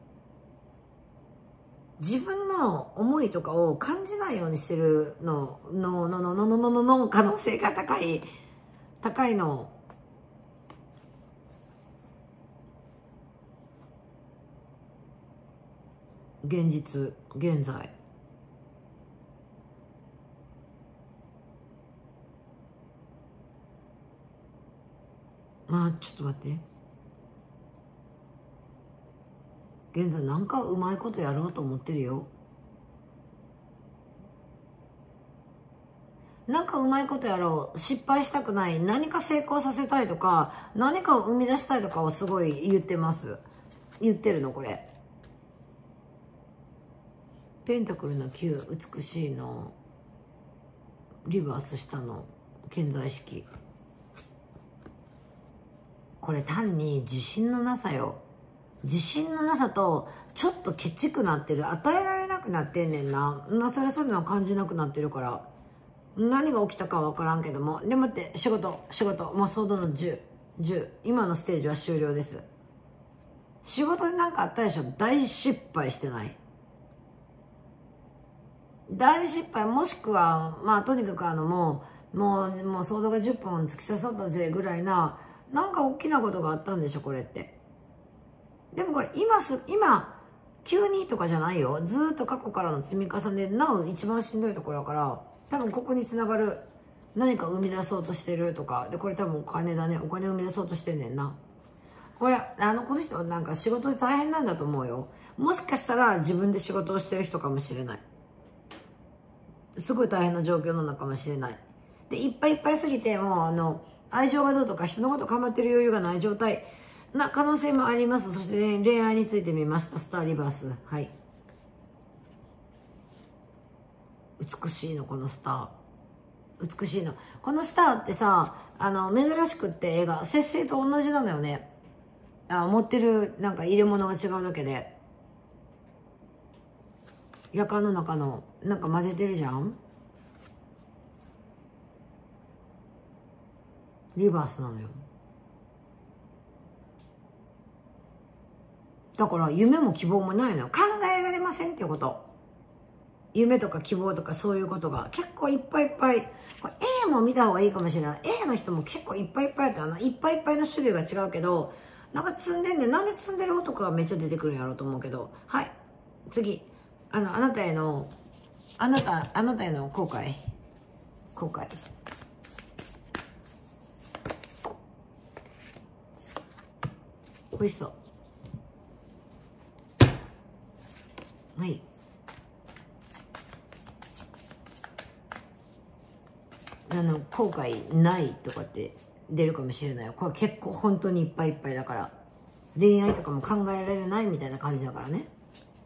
自分の思いとかを感じないようにしてるの、の、の、の、の、の、の、の、の、可能性が高い、高いの。現実、現在。まあ、ちょっと待って。現在なんかうまいことやろうと思ってるよ。なんかうまいことやろう。失敗したくない。何か成功させたいとか、何かを生み出したいとかをすごい言ってます。言ってるの、これ。ペンタクルのきゅう、美しいの。リバースしたの。潜在意識。これ単に自信のなさよ。自信のなさと、ちょっとケチくなってる。与えられなくなってんねんな。まあ、それそういうのは感じなくなってるから。何が起きたかは分からんけども。でもって、仕事、仕事。まあ、ソードのじゅう、じゅう。今のステージは終了です。仕事になんかあったでしょ。大失敗してない。大失敗、もしくは、まあ、とにかくあの、もう、もう、もう、ソードがじゅっぽん突き刺さったぜ、ぐらいな、なんか大きなことがあったんでしょ、これって。でもこれ、今す、今、急にとかじゃないよ。ずーっと過去からの積み重ねで、なお一番しんどいところだから、多分ここにつながる、何か生み出そうとしてるとか、で、これ多分お金だね。お金生み出そうとしてんねんな。これ、あの、この人なんか仕事で大変なんだと思うよ。もしかしたら自分で仕事をしてる人かもしれない。すごい大変な状況なのかもしれない。で、いっぱいいっぱいすぎて、もうあの、愛情がどうとか人のこと構ってる余裕がない状態な可能性もあります。そして、ね、恋愛についてみました。スターリバース。はい。美しいの、このスター。美しいの。このスターってさ、あの、珍しくって映画、節制と同じなのよね。あ、持ってる、なんか入れ物が違うだけで。夜間の中の、なんか混ぜてるじゃん。リバースなのよ。だから夢も希望もないのよ。考えられませんっていうこと。夢とか希望とかそういうことが結構いっぱいいっぱい。これ A も見た方がいいかもしれない。A の人も結構いっぱいいっぱいあって、あの、いっぱいいっぱいの種類が違うけど、なんか積んでんねん。なんで積んでる男がめっちゃ出てくるんやろうと思うけど。はい。次。あの、あなたへの、あなた、あなたへの後悔。後悔。美味しそう。はい。あの、後悔ないとかって出るかもしれないよ。これ結構本当にいっぱいいっぱいだから。恋愛とかも考えられないみたいな感じだからね。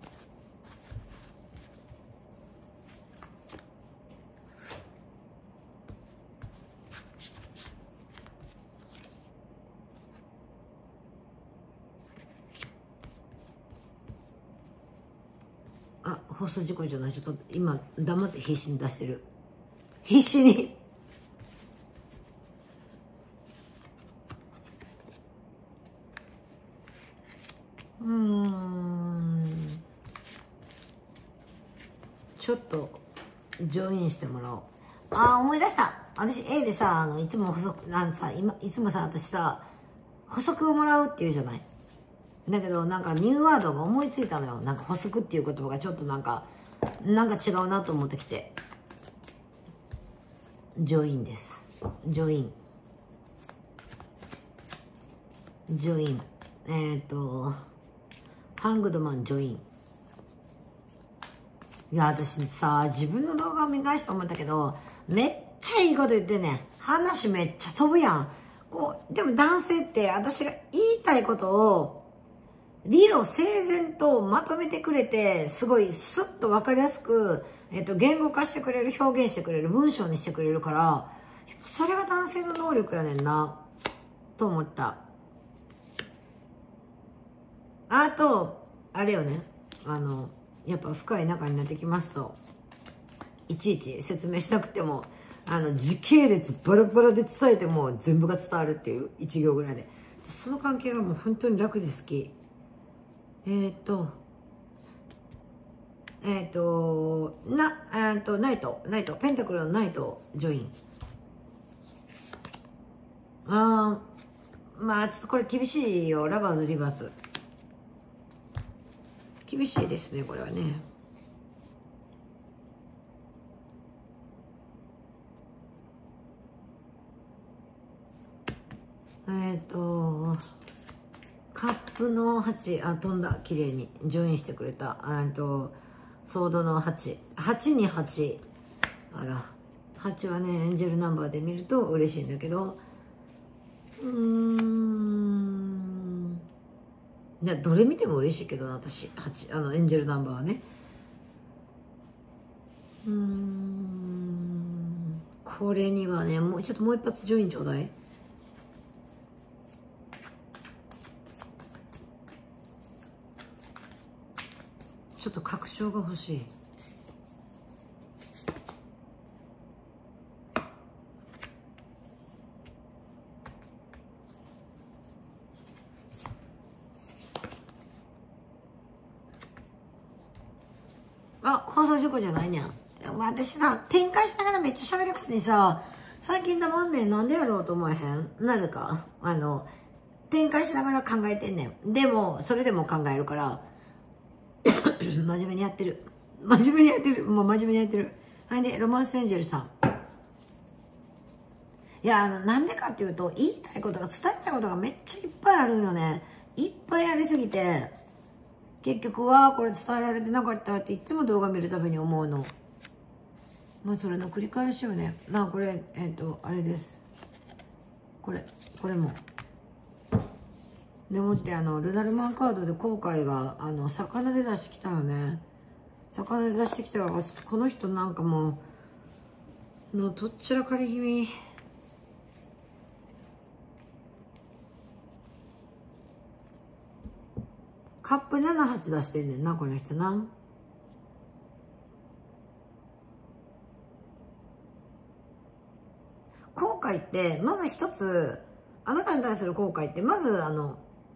あ、放送事故じゃない。ちょっと今黙って必死に出してる。必死に。うーん。ちょっとジョインしてもらおう。 あー、思い出した。私 A でさ、あの、いつも補足、あのさ、今、いつもさ、私さ、補足をもらうって言うじゃない。だけど、なんかニューワードが思いついたのよ。なんか補足っていう言葉がちょっとなんか、なんか違うなと思ってきて。ジョインです。ジョイン。ジョイン。えっと、ハングドマンジョイン。いや、私さ、自分の動画を見返して思ったけど、めっちゃいいこと言ってんねん。話めっちゃ飛ぶやん。こう、でも男性って私が言いたいことを、理路整然とまとめてくれて、すごいスッとわかりやすく、えっと、言語化してくれる、表現してくれる、文章にしてくれるから、やっぱそれが男性の能力やねんな、と思った。あと、あれよね、あの、やっぱ深い仲になってきますと、いちいち説明しなくても、あの、時系列バラバラで伝えても全部が伝わるっていういち行ぐらいで。その関係がもう本当に楽で好き。えー、っと、えー、っと、な、えー、っと、ナイト、ナイト、ペンタクルのナイト、ジョイン。あー、まあちょっとこれ厳しいよ。ラバーズ、リバース。厳しいですね、これはね。えっと、カップのはち、あ、飛んだ、綺麗に。ジョインしてくれた。えっと、ソードのはち。はちにはち。あら、はちはね、エンジェルナンバーで見ると嬉しいんだけど、うーん。いや、どれ見ても嬉しいけどな、私。はち、あの、エンジェルナンバーはね。うーん。これにはね、もう、ちょっともう一発ジョインちょうだい。ちょっと確証が欲しい。あ、放送事故じゃないねん。私さ、展開しながらめっちゃ喋るくせにさ、最近黙んねん。なんでやろうと思えへん？なぜか。あの、展開しながら考えてんねん。でも、それでも考えるから、真面目にやってる。真面目にやってる。もう真面目にやってる。はいで、ロマンスエンジェルさん。いや、あの、なんでかっていうと、言いたいことが、伝えたいことがめっちゃいっぱいあるんよね。いっぱいありすぎて、結局は、これ伝えられてなかったっていつも動画見るたびに思うの。まあ、それの繰り返しよね。なあ、これ、えっと、あれです。これ、これも。でもって、あの、ルナルマンカードで後悔が、あの、魚で出してきたよね。魚で出してきたから、ちょっとこの人なんかもう、の、どっちらかり気味。カップななはち出してんねんな、この人な。後悔って、まず一つ、あなたに対する後悔って、まず、あの、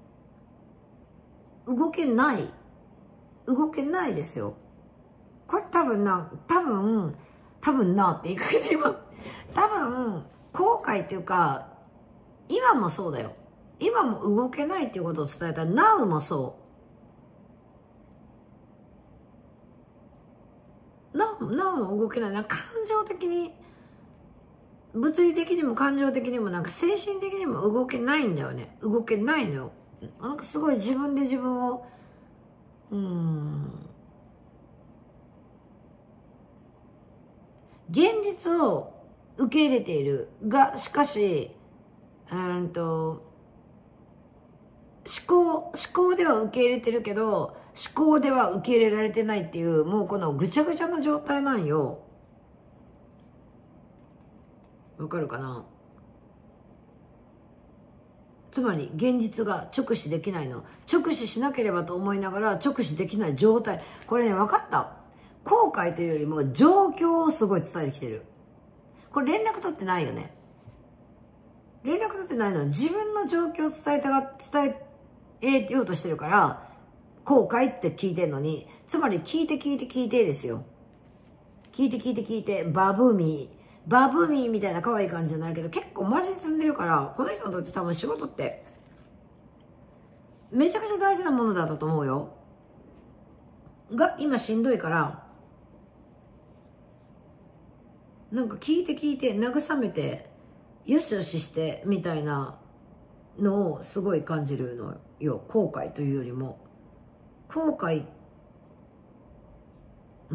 動けない。動けないですよ。これ多分な、多分、多分なって言いかけて今、多分、後悔っていうか、今もそうだよ。今も動けないっていうことを伝えたら、Now もそう。Now、Now も動けない。なんか感情的に、物理的にも感情的にもなんか精神的にも動けないんだよね。動けないのよ。なんかすごい自分で自分を、うーん。現実を受け入れているが、しかし、うんと、思考、思考では受け入れてるけど、思考では受け入れられてないっていう、もうこのぐちゃぐちゃな状態なんよ。わかるかな？つまり現実が直視できないの。直視しなければと思いながら直視できない状態。これね、分かった。後悔というよりも状況をすごい伝えてきてる。これ連絡取ってないよね。連絡取ってないのは自分の状況を伝えたが、伝えようとしてるから、後悔って聞いてんのに、つまり聞いて聞いて聞いてですよ。聞いて聞いて聞いて、バブーミー、 バブミーみたいな可愛い感じじゃないけど、結構マジで積んでるから、この人にとって多分仕事って、めちゃくちゃ大事なものだったと思うよ。が、今しんどいから、なんか聞いて聞いて、慰めて、よしよしして、みたいなのをすごい感じるのよ。後悔というよりも。後悔、うん。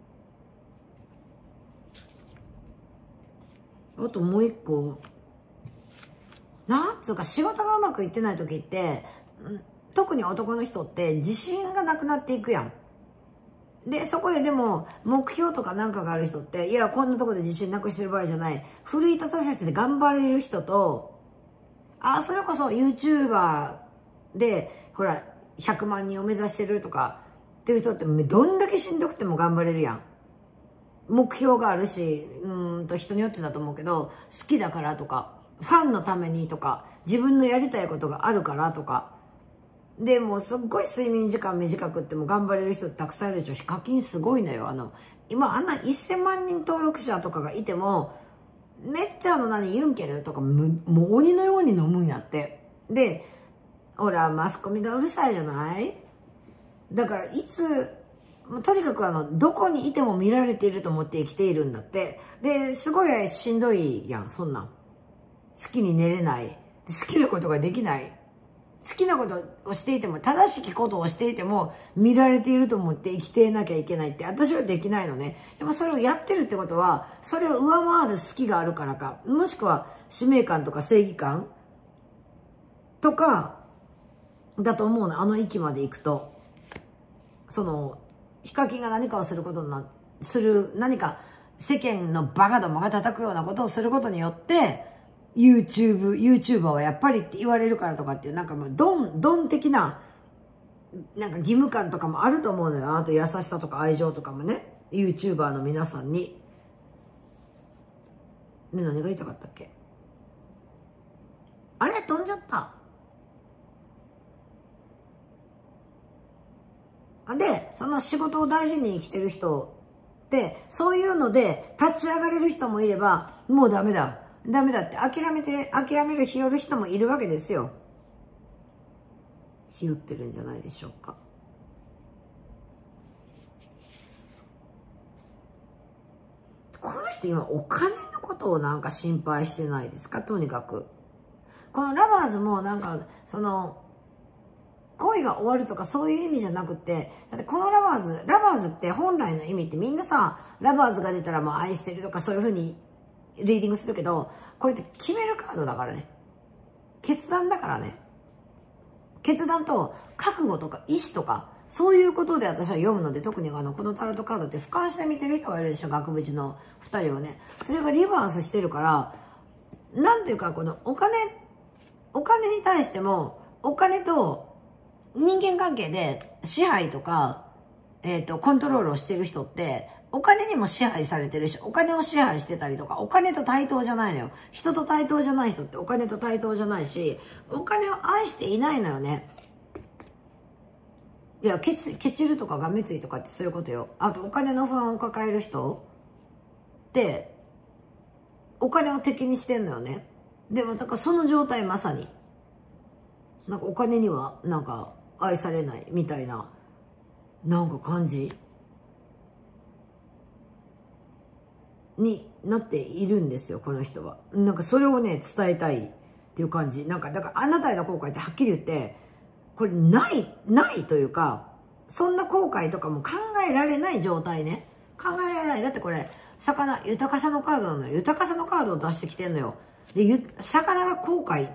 あともう一個、なんつうか仕事がうまくいってない時って、特に男の人って自信がなくなっていくやん。で、そこででも、目標とかなんかがある人って、いや、こんなとこで自信なくしてる場合じゃない。奮い立たせて頑張れる人と、あ、それこそ YouTuber で、ほら、ひゃくまんにんを目指してるとか、っていう人って、どんだけしんどくても頑張れるやん。目標があるし、うーんと人によってだと思うけど、好きだからとか、ファンのためにとか、自分のやりたいことがあるからとか、で、もうすっごい睡眠時間短くっても頑張れる人ってたくさんいるでしょ。ヒカキンすごいのよ。あの、今あんなせんまんにん登録者とかがいても、めっちゃあの何、ユンケルとかもう鬼のように飲むんやって。で、ほら、マスコミがうるさいじゃない？だから、いつ、とにかくあの、どこにいても見られていると思って生きているんだって。で、すごいしんどいやん、そんなん。好きに寝れない。好きなことができない。好きなことをしていても、正しきことをしていても、見られていると思って生きていなきゃいけないって、私はできないのね。でもそれをやってるってことは、それを上回る好きがあるからか、もしくは使命感とか正義感とか、だと思うの。あの域まで行くと。その、ヒカキンが何かをすることにな、する、何か世間のバカどもが叩くようなことをすることによって、YouTube、YouTuber はやっぱりって言われるからとかっていう、なんかもう、ドン、ドン的な、なんか義務感とかもあると思うのよ。あと優しさとか愛情とかもね。YouTuber の皆さんに。ね、何が言いたかったっけ？あれ飛んじゃった。で、その仕事を大事に生きてる人って、そういうので立ち上がれる人もいれば、もうダメだ。ダメだって諦めて、諦める日和る人もいるわけですよ。日和ってるんじゃないでしょうか。この人今お金のことをなんか心配してないですか？とにかく。このラバーズもなんか、その、恋が終わるとかそういう意味じゃなくて、だってこのラバーズ、ラバーズって本来の意味ってみんなさ、ラバーズが出たらもう愛してるとかそういう風にリーディングするけど、これって決めるカードだからね。決断だからね。決断と覚悟とか意志とか、そういうことで私は読むので、特にあの、このタロットカードって俯瞰して見てる人がいるでしょ、額縁の二人はね。それがリバースしてるから、なんていうかこのお金、お金に対しても、お金と人間関係で支配とか、えっと、コントロールをしてる人って、お金にも支配されてるし、お金を支配してたりとか、お金と対等じゃないのよ。人と対等じゃない人ってお金と対等じゃないし、お金を愛していないのよね。いや、ケチ、ケチるとかがめついとかってそういうことよ。あと、お金の不安を抱える人って、お金を敵にしてんのよね。でも、だからその状態まさに。なんかお金には、なんか愛されないみたいな、なんか感じ。になっているんですよ、この人は。なんかそれをね、伝えたいっていう感じ。なんか、だからあなたへの後悔ってはっきり言って、これない、ないというか、そんな後悔とかも考えられない状態ね。考えられない。だってこれ、魚、豊かさのカードなのよ。豊かさのカードを出してきてんのよ。で、ゆ魚が後悔って、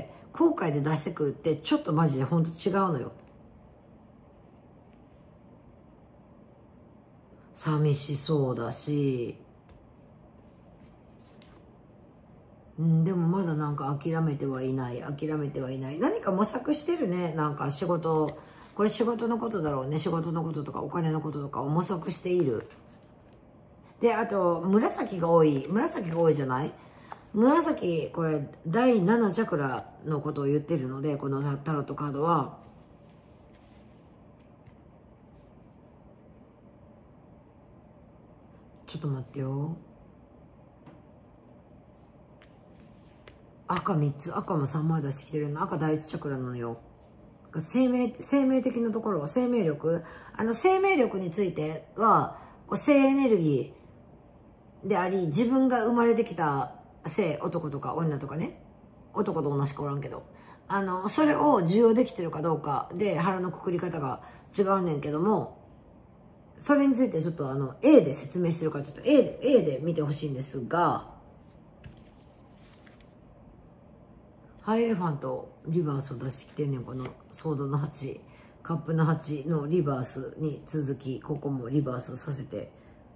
後悔で出してくるって、ちょっとマジでほんと違うのよ。寂しそうだし、うん、でもまだなんか諦めてはいない。諦めてはいない。何か模索してるね。なんか仕事。これ仕事のことだろうね。仕事のこととかお金のこととかを模索している。で、あと、紫が多い。紫が多いじゃない？紫、これ、だいななチャクラのことを言ってるので、このタロットカードは。ちょっと待ってよ。 赤みっつ、赤もさんまい出してきてるの。赤第一チャクラなのよ。生命、生命的なところ、生命力。あの、生命力については、性エネルギーであり、自分が生まれてきた性、男とか女とかね。男と同じかおらんけど。あの、それを受容できてるかどうかで腹のくくり方が違うねんけども、それについてちょっとあの、A で説明してるから、ちょっと A で、A で見てほしいんですが、ハイエレファントリバースを出してきてんねん、このソードのはち、カップのはちのリバースに続き、ここもリバースさせて、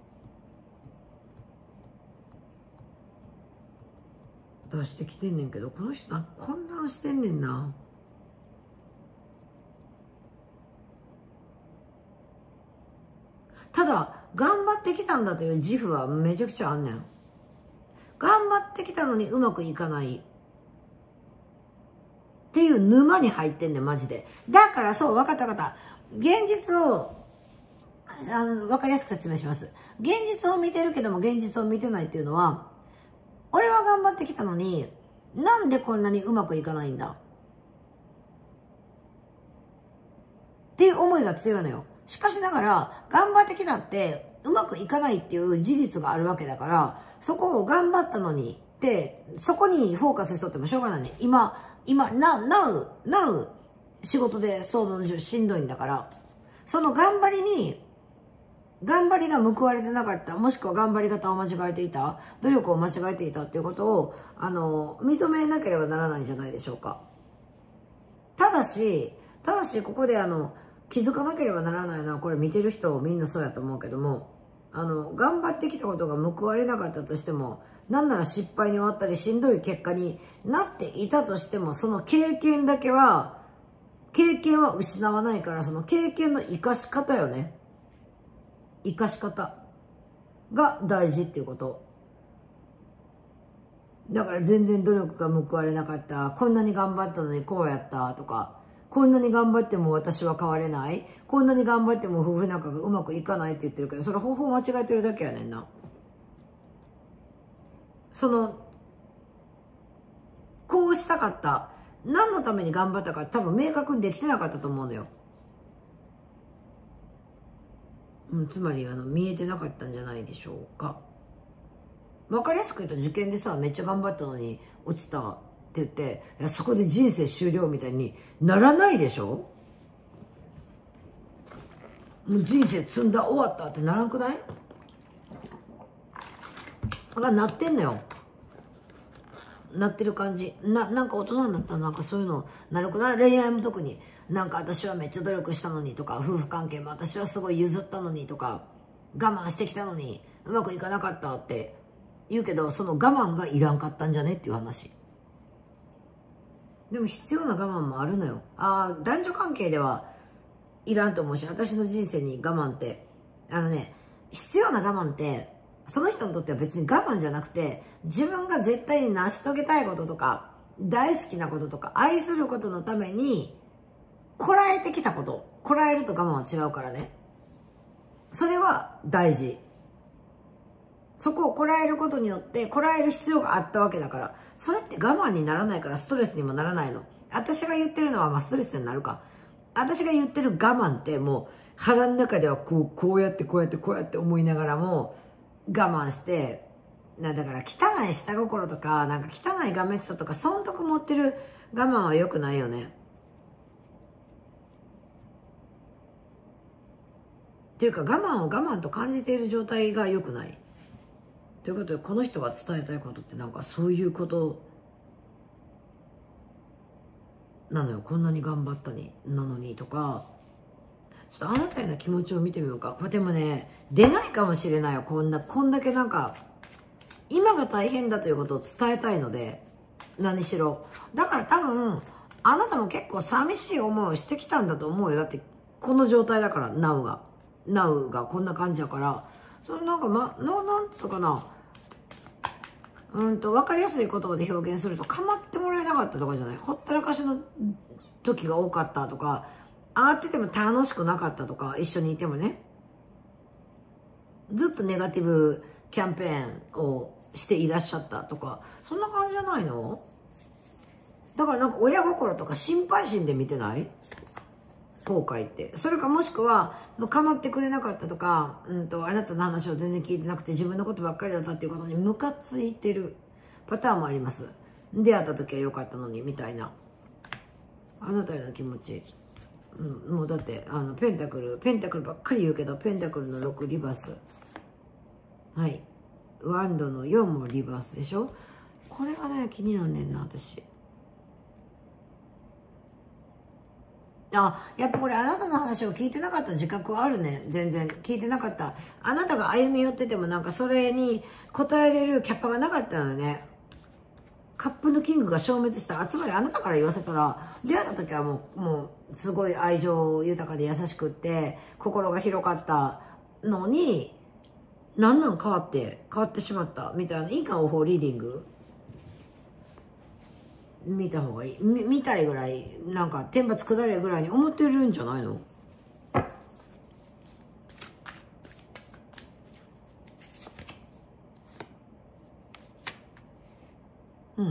出してきてんねんけど、この人な、混乱してんねんな。ただ、頑張ってきたんだという自負はめちゃくちゃあんねん。頑張ってきたのにうまくいかない。っていう沼に入ってんねん、マジで。だからそう、わかったわかった。現実を、あの、わかりやすく説明します。現実を見てるけども現実を見てないっていうのは、俺は頑張ってきたのに、なんでこんなにうまくいかないんだっていう思いが強いのよ。しかしながら、頑張ってきたって、うまくいかないっていう事実があるわけだから、そこを頑張ったのにって、そこにフォーカスしとってもしょうがないね。今、今、な、なう、なう、仕事で相談中しんどいんだから、その頑張りに、頑張りが報われてなかった、もしくは頑張り方を間違えていた、努力を間違えていたっていうことを、あの、認めなければならないんじゃないでしょうか。ただし、ただし、ここであの、気づかなければならないのは、これ見てる人みんなそうやと思うけども、あの、頑張ってきたことが報われなかったとしても、なんなら失敗に終わったりしんどい結果になっていたとしても、その経験だけは、経験は失わないから、その経験の生かし方よね。生かし方が大事っていうこと。だから全然努力が報われなかった。こんなに頑張ったのにこうやったとか、こんなに頑張っても私は変われない。こんなに頑張っても夫婦仲がうまくいかないって言ってるけど、それ方法間違えてるだけやねんな。その、こうしたかった。何のために頑張ったか多分明確にできてなかったと思うのよ。うん、つまりあの見えてなかったんじゃないでしょうか。わかりやすく言うと受験でさ、めっちゃ頑張ったのに落ちたって言って、いやそこで人生終了みたいにならないでしょ。もう人生積んだ終わったってならんくない？がなってんのよ。なってる感じ。な、なんか大人になったらなんかそういうのなるくない？恋愛も特に。なんか私はめっちゃ努力したのにとか、夫婦関係も私はすごい譲ったのにとか、我慢してきたのにうまくいかなかったって言うけど、その我慢がいらんかったんじゃねっていう話。でも必要な我慢もあるのよ。ああ、男女関係ではいらんと思うし、私の人生に我慢って、あのね、必要な我慢って、その人にとっては別に我慢じゃなくて、自分が絶対に成し遂げたいこととか、大好きなこととか、愛することのために、こらえてきたこと。こらえると我慢は違うからね。それは大事。そこをこらえることによって、こらえる必要があったわけだから、それって我慢にならないからストレスにもならないの。私が言ってるのは、まあストレスになるか。私が言ってる我慢ってもう、腹の中ではこう、こうやってこうやってこうやって思いながらも、我慢して、なだから汚い下心とか、なんか汚いがめつさとか、損得持ってる我慢は良くないよね。っていうか我慢を我慢と感じている状態が良くない。ということで、この人が伝えたいことってなんかそういうことなのよ。こんなに頑張ったになのにとか、ちょっとあなたへの気持ちを見てみようか。これでもね、出ないかもしれないよ。こんな、こんだけなんか、今が大変だということを伝えたいので、何しろ。だから多分、あなたも結構寂しい思いをしてきたんだと思うよ。だって、この状態だから、ナウが。ナウがこんな感じだから、それなんか、ま、な、なんつうかな、うんと、わかりやすい言葉で表現すると、構ってもらえなかったとかじゃない。ほったらかしの時が多かったとか、会ってても楽しくなかったとか、一緒にいてもね。ずっとネガティブキャンペーンをしていらっしゃったとか、そんな感じじゃないの？ だからなんか親心とか心配心で見てない？後悔って。それかもしくは、構ってくれなかったとか、うんと、あなたの話を全然聞いてなくて自分のことばっかりだったっていうことにムカついてるパターンもあります。出会った時は良かったのに、みたいな。あなたへの気持ち。うん、もうだって、あの、ペンタクル、ペンタクルばっかり言うけど、ペンタクルのろくリバース。はい。ワンドのよんもリバースでしょ？これがね、気になんねんな、私。あ、やっぱこれあなたの話を聞いてなかった自覚はあるね。全然。聞いてなかった。あなたが歩み寄っててもなんかそれに応えれるキャパがなかったのよね。カップのキングが消滅した。つまりあなたから言わせたら、出会った時はもう、もう、すごい愛情豊かで優しくって、心が広かったのに、なんなん変わって、変わってしまった。みたいな。いいか、オフォーリーディング見た方がいい。み見たいぐらい、なんか天罰下れぐらいに思ってるんじゃないの？うん。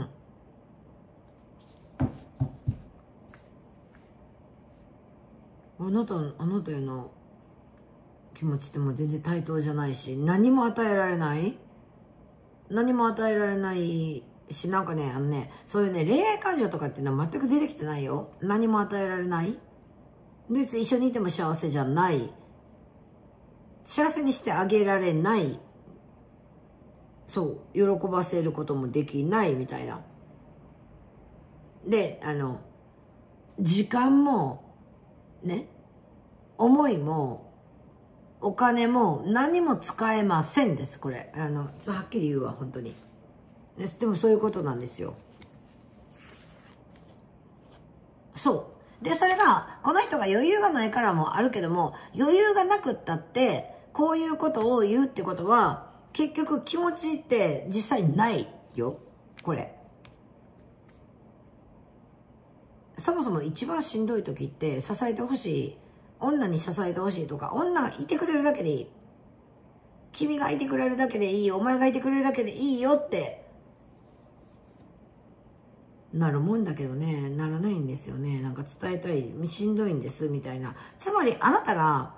あなた、あなたへの気持ちってもう全然対等じゃないし、何も与えられない何も与えられないし、なんかね、あのね、そういうね、恋愛感情とかっていうのは全く出てきてないよ。何も与えられない。別に一緒にいても幸せじゃない。幸せにしてあげられない。そう。喜ばせることもできないみたいな。で、あの、時間も、ね、思いも、お金も何も使えませんです、これ。あの、はっきり言うわ、本当に。でもそういうことなんですよ。そう。で、それが、この人が余裕がないからもあるけども、余裕がなくったって、こういうことを言うってことは、結局気持ちって実際ないよ。これ。そもそも一番しんどい時って支えてほしい。女に支えてほしいとか、女がいてくれるだけでいい。君がいてくれるだけでいい。お前がいてくれるだけでいいよって、なるもんだけどね、ならないんですよね。なんか伝えたい。しんどいんです、みたいな。つまりあなたが、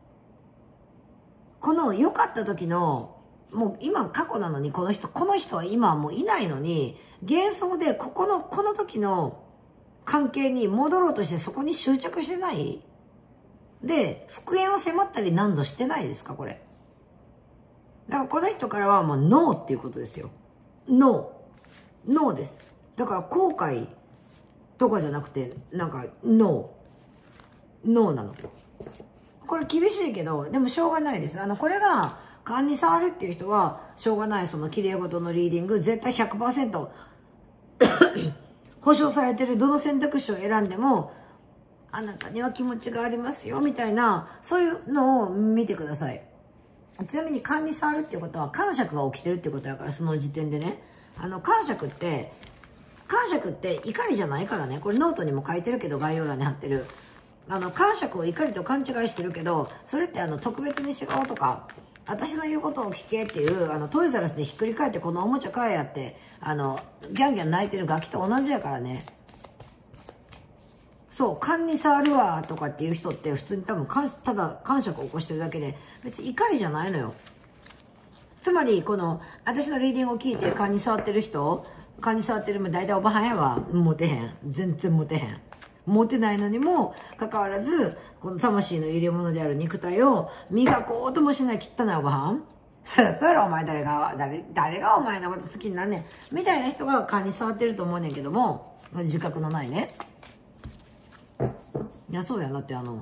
この良かった時の、もう今過去なのにこの人、この人は今はもういないのに、幻想でここの、この時の関係に戻ろうとしてそこに執着してない？で、復縁を迫ったりなんぞしてないですか、これ。だからこの人からはもうノーっていうことですよ。ノー。ノーです。だから後悔とかじゃなくて、なんかノー。ノーなの。これ厳しいけど、でもしょうがないです。あの、これが勘に触るっていう人は、しょうがないその綺麗事のリーディング、絶対 ひゃくパーセント 保証されてるどの選択肢を選んでも、あなたには気持ちがありますよ、みたいな、そういうのを見てください。ちなみに勘に触るっていうことは、感触が起きてるってことだから、その時点でね。あの、感触って、感触って怒りじゃないからね。これノートにも書いてるけど、概要欄に貼ってる。あの、感触を怒りと勘違いしてるけど、それってあの、特別にしろとか、私の言うことを聞けっていう、あの、トイザラスでひっくり返ってこのおもちゃ買えやって、あの、ギャンギャン泣いてるガキと同じやからね。そう、勘に触るわとかっていう人って普通に多分ただ感触を起こしてるだけで、別に怒りじゃないのよ。つまり、この、私のリーディングを聞いて勘に触ってる人、勘に触ってるも大体おばはんやわ。モテへん。全然モテへん。モテないのにもかかわらず、この魂の入れ物である肉体を磨こうともしない汚いおばはん。そりゃそうやろ、お前誰が、誰、誰がお前のこと好きになんねん。みたいな人が勘に触ってると思うねんけども、自覚のないね。いや、そうやなってあの、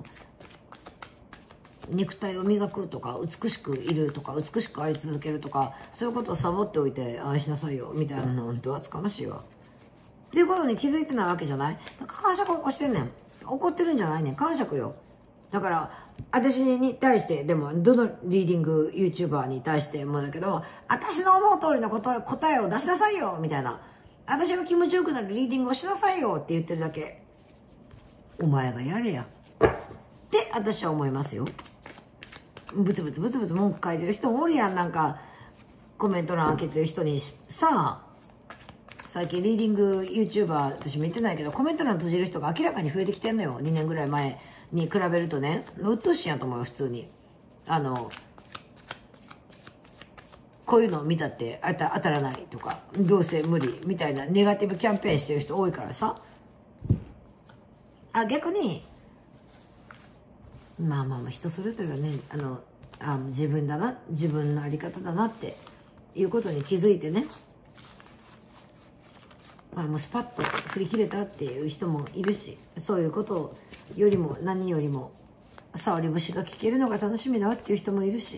肉体を磨くとか、美しくいるとか、美しくあり続けるとか、そういうことをサボっておいて愛しなさいよ、みたいなの、どう厚かましいわ。っていうことに気づいてないわけじゃない？なんか感触起こしてんねん。怒ってるんじゃないねん。感触よ。だから、私に対して、でも、どのリーディング YouTuber に対してもだけど、私の思う通りのこと答えを出しなさいよ、みたいな。私が気持ちよくなるリーディングをしなさいよって言ってるだけ。お前がやれや。って私は思いますよ。ブツブツブツブツ文句書いてる人もおるやん。なんか、コメント欄開けてる人にさ、 最近リーディング YouTuber 私見てないけどコメント欄閉じる人が明らかに増えてきてんのよ。にねんぐらい前に比べるとね。うっとうしいやと思うよ普通に。あのこういうのを見たって当た、当たらないとかどうせ無理みたいなネガティブキャンペーンしてる人多いからさ。あ、逆にまあまあまあ人それぞれがね、あのあ自分だな、自分の在り方だなっていうことに気づいてね、まあ、もうスパッと振り切れたっていう人もいるし、そういうことよりも何よりも触り節が聞けるのが楽しみだっていう人もいるし、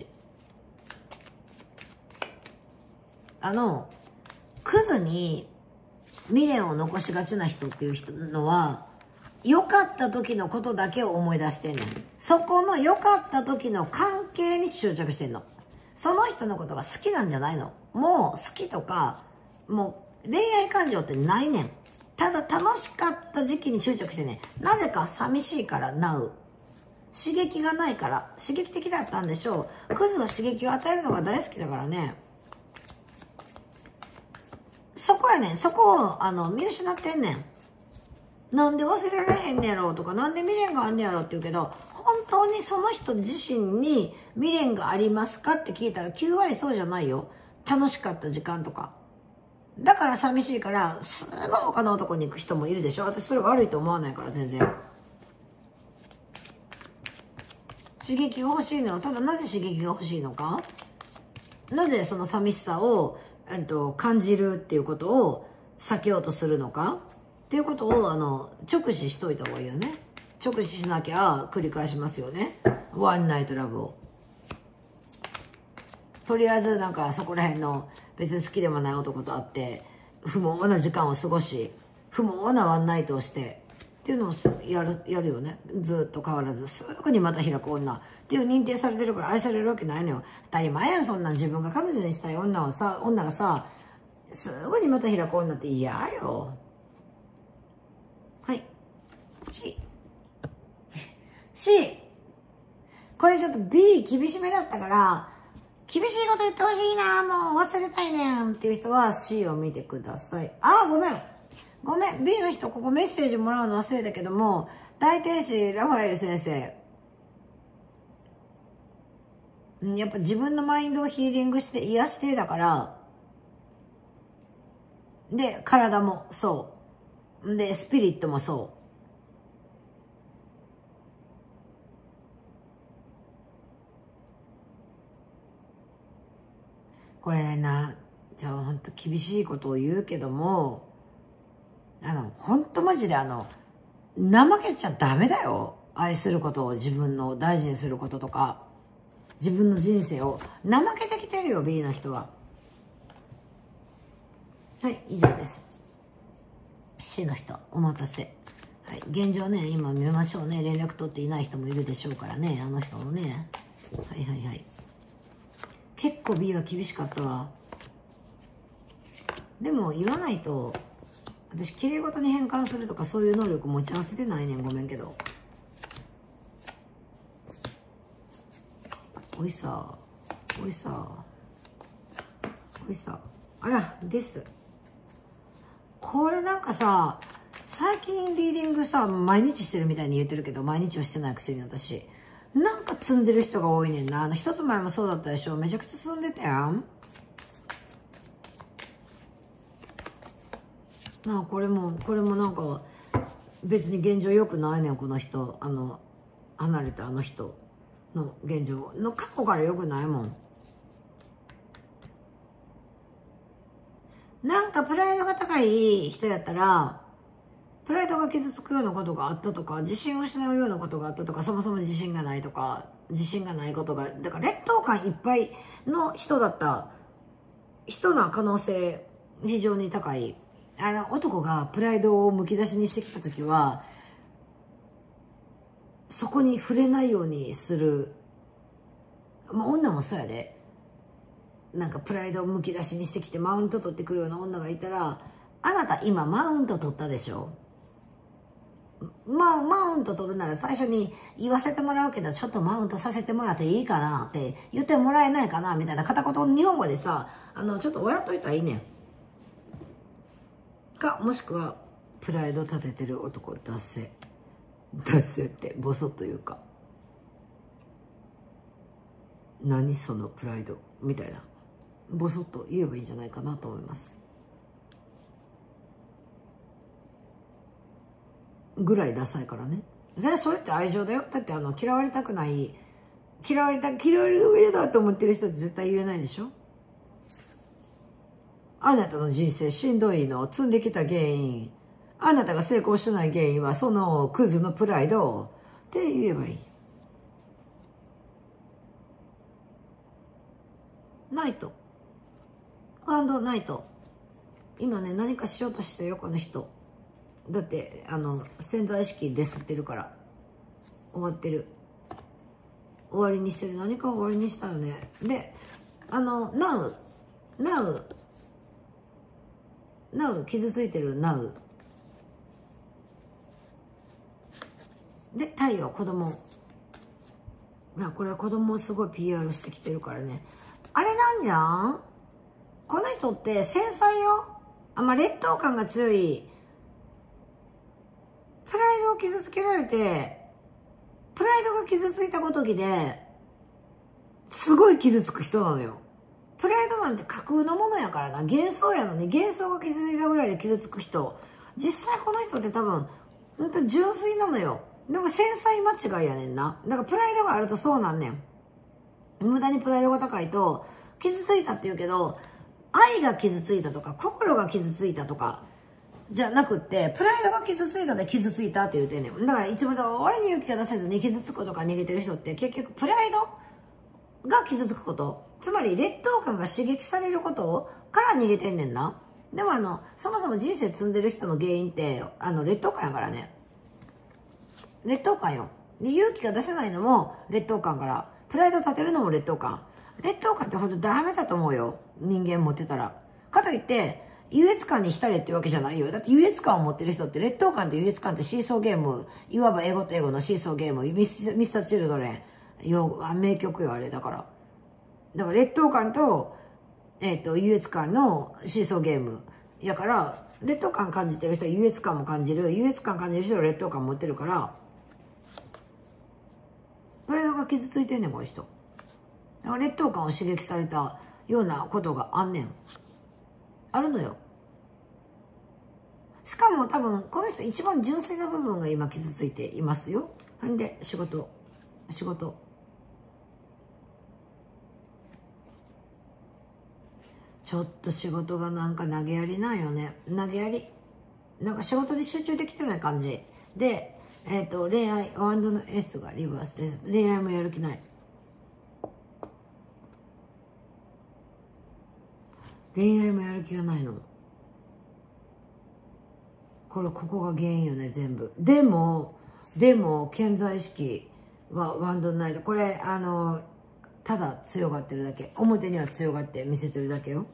あのクズに未練を残しがちな人っていう人のは良かった時のことだけを思い出してんねん。そこの良かった時の関係に執着してんの。その人のことが好きなんじゃないの。もう好きとかもう恋愛感情ってないねん。ただ楽しかった時期に執着してね、なぜか寂しいからなう。刺激がないから刺激的だったんでしょう。クズは刺激を与えるのが大好きだからね。そこやねん。そこをあの見失ってんねん。なんで忘れられへんねやろとか、なんで未練があんねやろって言うけど、本当にその人自身に未練がありますかって聞いたらきゅうわりそうじゃないよ。楽しかった時間とか。だから寂しいから、すごい他の男に行く人もいるでしょ。私それが悪いと思わないから全然。刺激が欲しいのは、ただなぜ刺激が欲しいのか、なぜその寂しさを、えっと、感じるっていうことを避けようとするのかっていうことをあの直視しといた方がいいよね。直視しなきゃ繰り返しますよね。ワンナイトラブを。とりあえずなんかそこら辺の別に好きでもない男と会って不毛な時間を過ごし、不毛なワンナイトをしてっていうのをやる、やるよね。ずっと変わらずすぐにまた開く女っていう認定されてるから愛されるわけないのよ。当たり前やん。そんなん自分が彼女にしたい女をさ、女がさすぐにまた開く女って嫌よ。はい。C。C。これちょっと B 厳しめだったから、厳しいこと言ってほしいな、もう忘れたいねんっていう人は C を見てください。あ、ごめん。ごめん。B の人、ここメッセージもらうの忘れたけども、大天使ラファエル先生。やっぱ自分のマインドをヒーリングして癒してだから、で、体もそう。で、スピリットもそう。これな、じゃあほんと厳しいことを言うけども、あの、ほんとマジであの、怠けちゃダメだよ。愛することを、自分の大事にすることとか、自分の人生を怠けてきてるよ、B の人は。はい、以上です。C の人、お待たせ。はい、現状ね、今見ましょうね。連絡取っていない人もいるでしょうからね、あの人のね。はいはいはい。結構 B は厳しかったわ。でも言わないと、私、綺麗事に変換するとかそういう能力持ち合わせてないねん。ごめんけど。おいさ、おいさ、おいさ。あら、です。これなんかさ、最近リーディングさ、毎日してるみたいに言ってるけど、毎日はしてないくせに私。なんか積んでる人が多いねんな。あの、一つ前もそうだったでしょ。めちゃくちゃ積んでたやん。まあ、これも、これもなんか、別に現状良くないねん、この人。あの、離れたあの人の現状の過去から良くないもん。なんかプライドが高い人やったら、プライドが傷つくようなことがあったとか、自信を失うようなことがあったとか、そもそも自信がないとか、自信がないことが、だから劣等感いっぱいの人だった人の可能性非常に高い。あの、男がプライドをむき出しにしてきたときは、そこに触れないようにする。まあ、女もそうやで。なんかプライドをむき出しにしてきてマウント取ってくるような女がいたら、あなた今マウント取ったでしょ。まあ、マウント取るなら最初に言わせてもらうけど、ちょっとマウントさせてもらっていいかなって言ってもらえないかなみたいな片言の日本語でさ、あの、ちょっと笑っといたらいいねん。 か、もしくはプライド立ててる男、脱せ脱せってボソッというか、何そのプライドみたいなボソッと言えばいいんじゃないかなと思います。ぐらいダサいからね。でそれって愛情だよ。だってあの嫌われたくない、嫌われた嫌われるのが嫌だと思ってる人って絶対言えないでしょ。あなたの人生しんどいのを積んできた原因、あなたが成功しない原因はそのクズのプライドって言えばいい。ナイトワンドナイト、今ね何かしようとしてるよこの人。だってあの潜在意識デスってるから終わってる、終わりにしてる、何か終わりにしたよね。であの Now Now Now 傷ついてる Now で太陽子供、まあこれは子供をすごい ピーアール してきてるからね。あれなんじゃん、この人って繊細よ。あんま劣等感が強い、プライドを傷つけられて、プライドが傷ついたごときですごい傷つく人なのよ。プライドなんて架空のものやからな。幻想やのに幻想が傷ついたぐらいで傷つく人、実際この人って多分本当に純粋なのよ。でも繊細間違いやねんな。だからプライドがあるとそうなんねん。無駄にプライドが高いと傷ついたって言うけど、愛が傷ついたとか心が傷ついたとかじゃなくって、プライドが傷ついたで傷ついたって言うてんねん。だからいつもだ俺に勇気が出せずに傷つくとか逃げてる人って結局プライドが傷つくこと、つまり劣等感が刺激されることから逃げてんねんな。でもあのそもそも人生積んでる人の原因ってあの劣等感やからね。劣等感よ。で勇気が出せないのも劣等感から、プライド立てるのも劣等感。劣等感ってほんとダメだと思うよ、人間持ってたら。かといって優越感に浸れっていうわけじゃないよ。だって優越感を持ってる人って、劣等感と優越感ってシーソーゲーム、いわば英語と英語のシーソーゲーム、ミス、ミスターチルドレンよ、名曲よあれだから。だから劣等感とえっと優越感のシーソーゲームやから、劣等感感じてる人は優越感も感じる、優越感感じる人は劣等感持ってるから、プライドが傷ついてんねんこの人。だから劣等感を刺激されたようなことがあんねん、あるのよ。しかも多分この人一番純粋な部分が今傷ついていますよ。んで仕事仕事ちょっと仕事がなんか投げやりなんよね。投げやりなんか仕事で集中できてない感じで、えっと恋愛ワンドの S がリバースです。恋愛もやる気ない、恋愛もやる気がないの。これここが原因よね全部。でもでも潜在意識はワンドナイト、これあのただ強がってるだけ、表には強がって見せてるだけよ。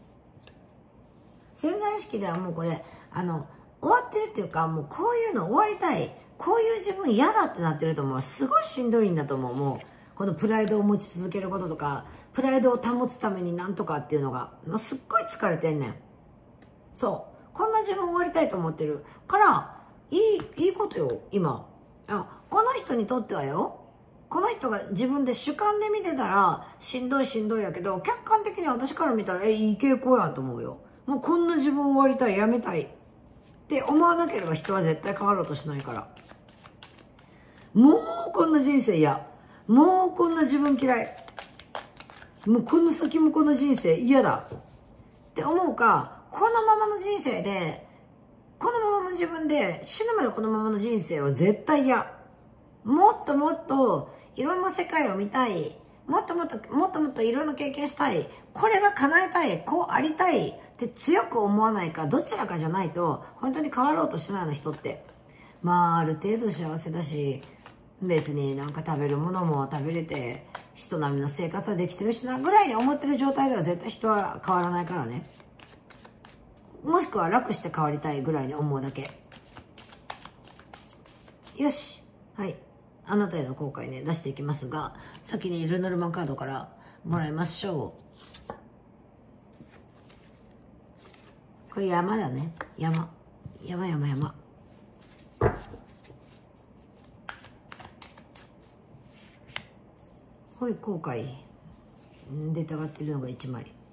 潜在意識ではもうこれあの終わってるっていうか、もうこういうの終わりたい、こういう自分嫌だってなってると思う。すごいしんどいんだと思う。もうこのプライドを持ち続けることとか、プライドを保つためになんとかっていうのが、もうすっごい疲れてんねん。そうこんな自分終わりたいと思ってるからいいいいことよ今。あこの人にとってはよ、この人が自分で主観で見てたらしんどいしんどいやけど、客観的に私から見たらえいい傾向やんと思うよ。もうこんな自分終わりたい、やめたいって思わなければ人は絶対変わろうとしないから。もうこんな人生嫌、もうこんな自分嫌い、もうこの先もこの人生嫌だって思うか、このままの人生でこのままの自分で死ぬまでこのままの人生は絶対嫌。もっともっといろんな世界を見たい、もっともっともっともっといろんな経験したい、これが叶えたい、こうありたいって強く思わないか、どちらかじゃないと本当に変わろうとしないの人って、まあある程度幸せだし、別になんか食べるものも食べれて人並みの生活はできてるしなぐらいに思ってる状態では絶対人は変わらないからね。もしくは楽して変わりたいぐらいに思うだけ。よし、はい、あなたへの後悔ね出していきますが、先にルノルマンカードからもらいましょう。これ山だね。 山山山山。ほい後悔出たがってるのがいちまい。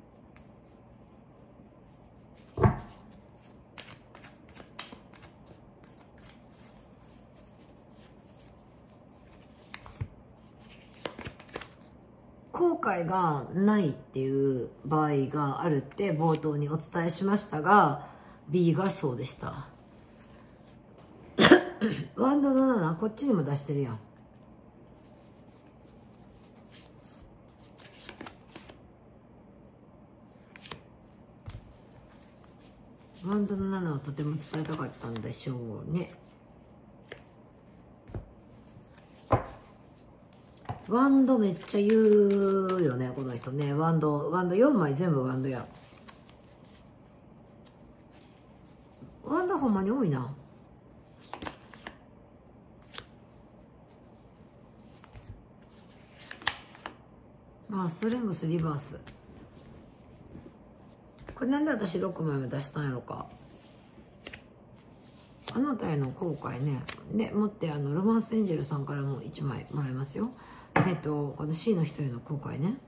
後悔がないっていう場合があるって冒頭にお伝えしましたが、 B がそうでした。ワンドのなな、こっちにも出してるやん。ワンドのななをとても伝えたかったんでしょうね。ワンドめっちゃ言うよね、この人ね。ワンド、ワンドよんまい全部ワンドや。ワンドほんまに多いな。まあ、ストレングスリバース。これなんで私ろくまいめ出したんやろか。あなたへの後悔ね。で、もってあの、ロマンスエンジェルさんからもいちまいもらいますよ。えっと、この C の人への後悔ね。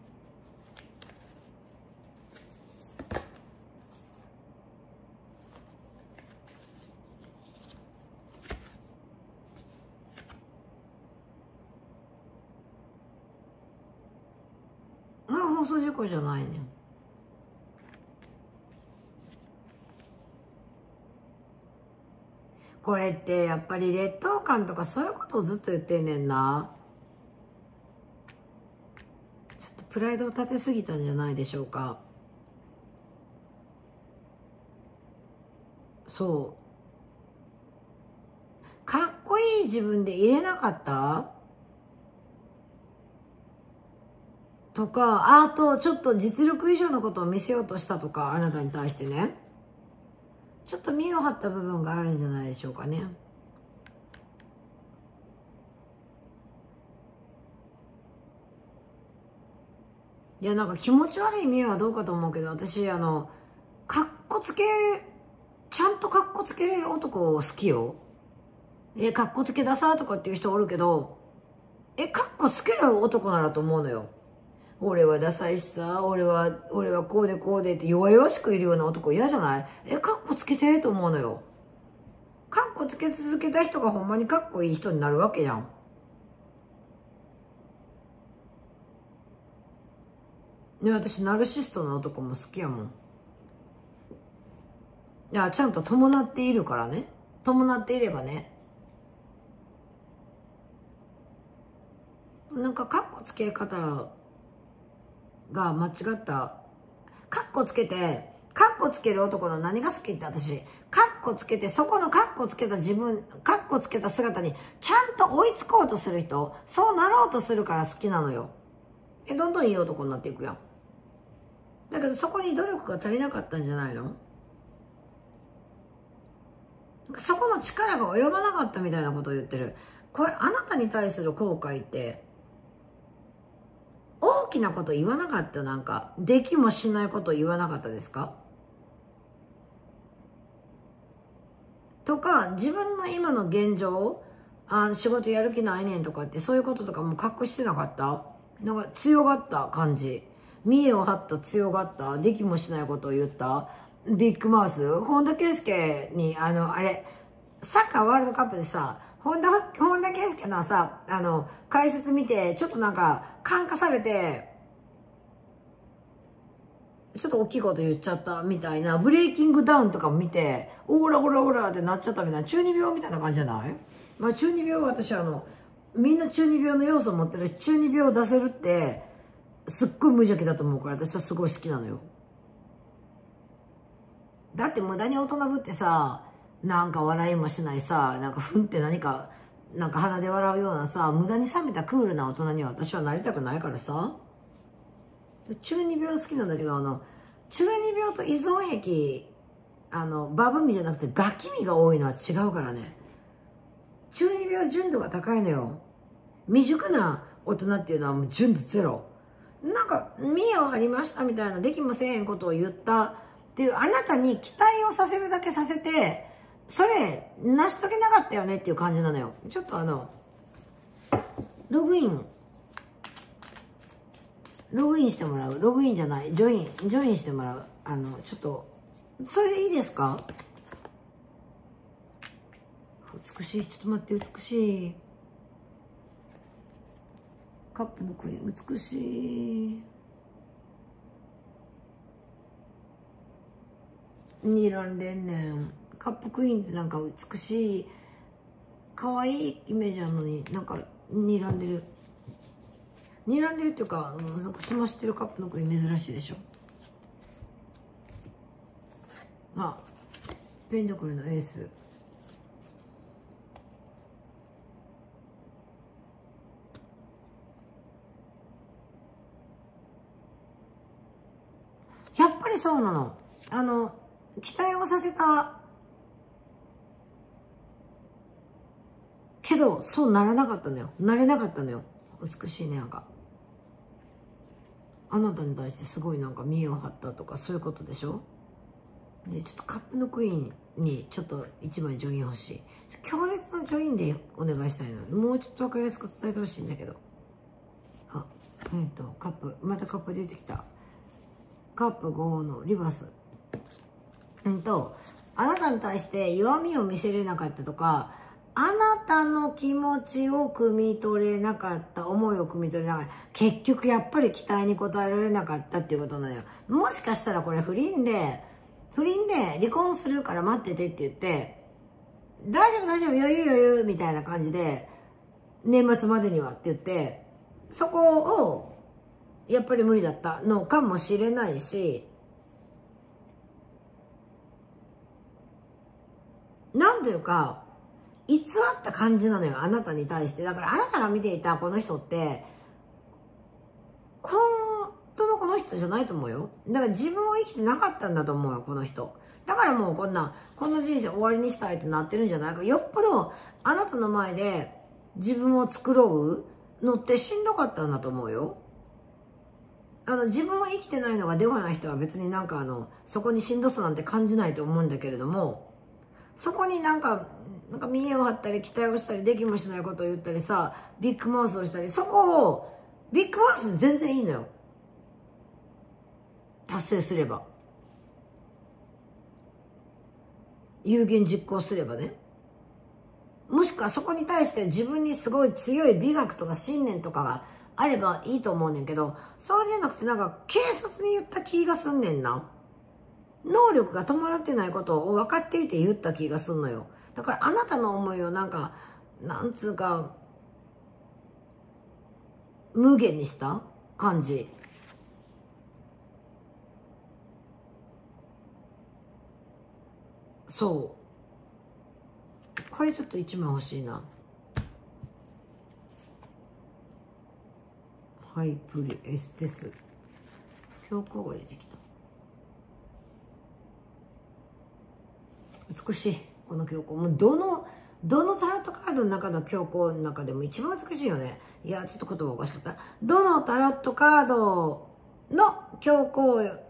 あ、放送事故じゃないねん。これってやっぱり劣等感とかそういうことをずっと言ってんねんな。ちょっとプライドを立てすぎたんじゃないでしょうか。そう。かっこいい自分で入れなかったとか、あとちょっと実力以上のことを見せようとしたとか、あなたに対してね。ちょっと身を張った部分があるんじゃないでしょうかね。いや、なんか気持ち悪い意味はどうかと思うけど、私、あの、かっこつけ、ちゃんとかっこつけれる男好きよ。え、かっこつけださとかっていう人おるけど、え、かっこつける男ならと思うのよ。俺はダサいしさ、俺は、俺はこうでこうでって弱々しくいるような男嫌じゃない？え、かっこつけてと思うのよ。かっこつけ続けた人がほんまにかっこいい人になるわけやん。ね、私、ナルシストの男も好きやもん。いや、ちゃんと伴っているからね。伴っていればね。なんか、かっこつけ方が間違った。かっこつけて、かっこつける男の何が好きって私、かっこつけて、そこのかっこつけた自分、かっこつけた姿にちゃんと追いつこうとする人、そうなろうとするから好きなのよ。え、どんどんいい男になっていくやん。だけどそこに努力が足りなかったんじゃないの？そこの力が及ばなかったみたいなことを言ってる。これ、あなたに対する後悔って、大きなこと言わなかった？なんか、できもしないこと言わなかったですか？とか、自分の今の現状、あ、仕事やる気ないねんとかって、そういうこととかも隠してなかった？なんか強がった感じ。見栄を張った強がった。できもしないことを言った。ビッグマウス。本田圭佑に、あの、あれ、サッカーワールドカップでさ、本田、本田圭佑のさ、あの、解説見て、ちょっとなんか、感化されて、ちょっと大きいこと言っちゃったみたいな、ブレイキングダウンとかも見て、オーラオラオーラってなっちゃったみたいな、中二病みたいな感じじゃない？まあ中二病は私あの、みんな中二病の要素を持ってるし、中二病を出せるって、すっごい無邪気だと思うから、私はすごい好きなのよ。だって無駄に大人ぶってさ、なんか笑いもしないさ、なんかふんって何か、なんか鼻で笑うようなさ、無駄に冷めたクールな大人には私はなりたくないからさ。中二病好きなんだけど、あの、中二病と依存癖、あの、バブみじゃなくてガキ味が多いのは違うからね。中二病は純度が高いのよ。未熟な大人っていうのはもう純度ゼロ。なんか、見栄を張りましたみたいな、できもせえへんことを言ったっていうあなたに期待をさせるだけさせて、それ成し遂げなかったよねっていう感じなのよ。ちょっとあのログインログインしてもらう。ログインじゃない、ジョインジョインしてもらう。あのちょっとそれでいいですか？美しい。ちょっと待って、美しい。カップのクイーン美しい。睨んでんねん。カップクイーンってなんか美しい可愛いイメージあるのに、なんか睨んでる睨んでるっていうか、なんか済ましてるカップのクイーン珍しいでしょ。あ、ペンダクルのエース。やっぱりそうなの。あの期待をさせたけど、そうならなかったのよ。なれなかったのよ。美しいね、なんか。あなたに対してすごいなんか見栄を張ったとか、そういうことでしょ。で、ちょっとカップのクイーンにちょっと一枚ジョイン欲しい。強烈なジョインでお願いしたいの。もうちょっとわかりやすく伝えてほしいんだけど。あ、えっと、カップ、またカップ出てきた。カップごのリバース。うんと、あなたに対して弱みを見せれなかったとか、あなたの気持ちを汲み取れなかった、思いを汲み取れなかった。結局やっぱり期待に応えられなかったっていうことなのよ。もしかしたらこれ不倫で、不倫で離婚するから待っててって言って、大丈夫大丈夫余裕余裕みたいな感じで、年末までにはって言って、そこをやっぱり無理だったのかもしれないし、なんというか、偽った感じなのよ、あなたに対して。だからあなたが見ていたこの人って、本当のこの人じゃないと思うよ。だから自分を生きてなかったんだと思うよ、この人。だからもうこんな、こんな人生終わりにしたいってなってるんじゃないか。よっぽどあなたの前で自分を作ろうのってしんどかったんだと思うよ。あの、自分は生きてないのがデブな人は別になんかあの、そこにしんどさなんて感じないと思うんだけれども、そこになんか、なんか見栄を張ったり、期待をしたり、できもしないことを言ったりさ、ビッグマウスをしたり、そこを、ビッグマウス全然いいのよ。達成すれば。有言実行すればね。もしくはそこに対して自分にすごい強い美学とか信念とかがあればいいと思うねんけど、そうじゃなくてなんか軽率に言った気がすんねんな。能力が伴ってないことを分かっていて言った気がすんのよ。だからあなたの思いをなんか、なんつうか、無限にした感じ。そう。これちょっと一枚欲しいな。ハイプリエステス。標高が出てきた。美しい。この教皇。もうどの、どのタロットカードの中の教皇の中でも一番美しいよね。いや、ちょっと言葉おかしかった。どのタロットカードの教皇よ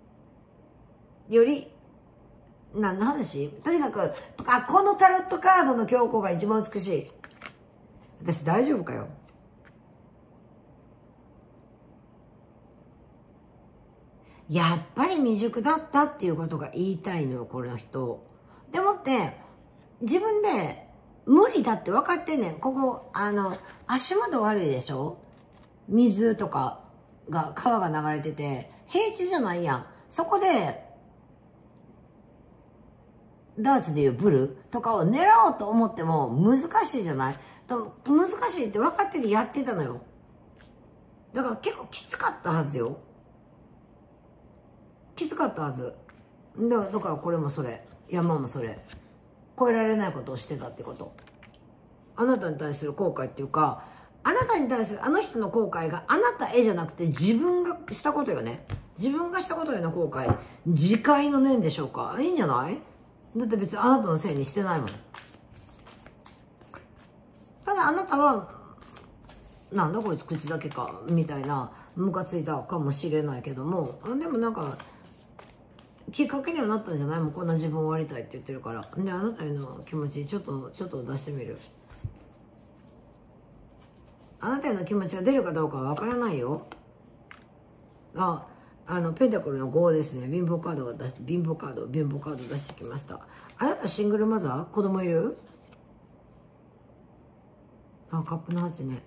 り、何の話？とにかく、あ、このタロットカードの教皇が一番美しい。私大丈夫かよ。やっぱり未熟だったっていうことが言いたいのよ、この人。でもって、自分で無理だって分かってんねん。ここ、あの、足元悪いでしょ？水とかが、川が流れてて、平地じゃないやん。そこで、ダーツでいうブルとかを狙おうと思っても難しいじゃない？難しいって分かっててやってたのよ。だから結構きつかったはずよ。きつかったはず。だから、だからこれもそれ。山もそれ。超えられないことをしてたってこと。あなたに対する後悔っていうか、あなたに対するあの人の後悔があなたへじゃなくて自分がしたことよね。自分がしたことへの後悔。自戒の念でしょうか。いいんじゃない？だって別にあなたのせいにしてないもん。ただあなたは、なんだこいつ口だけか、みたいな、ムカついたかもしれないけども、でもなんか、 きっかけにはなったんじゃない？もうこんな自分終わりたいって言ってるから。で、あなたへの気持ち、ちょっと、ちょっと出してみる。あなたへの気持ちが出るかどうかはわからないよ。あ、あの、ペンタクルのごですね。貧乏カードが出して、貧乏カード、貧乏カード出してきました。あなたシングルマザー？子供いる？あ、カップのはちね。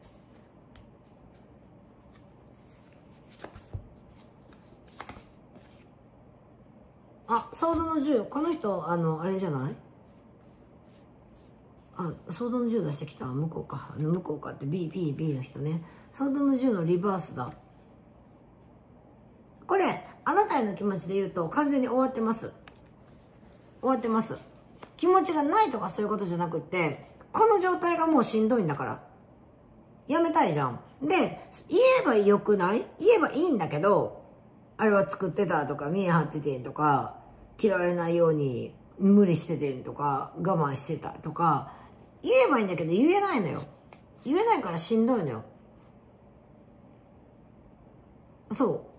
あ、ソードのじゅう。この人、あの、あれじゃない？あ、ソードのじゅう出してきた。向こうか。向こうかって B、B、B の人ね。ソードのじゅうのリバースだ。これ、あなたへの気持ちで言うと完全に終わってます。終わってます。気持ちがないとかそういうことじゃなくって、この状態がもうしんどいんだから。やめたいじゃん。で、言えばよくない？言えばいいんだけど、あれは作ってたとか、見え張っててんとか、嫌われないように無理しててんとか、我慢してたとか、言えばいいんだけど言えないのよ。言えないからしんどいのよ。そう。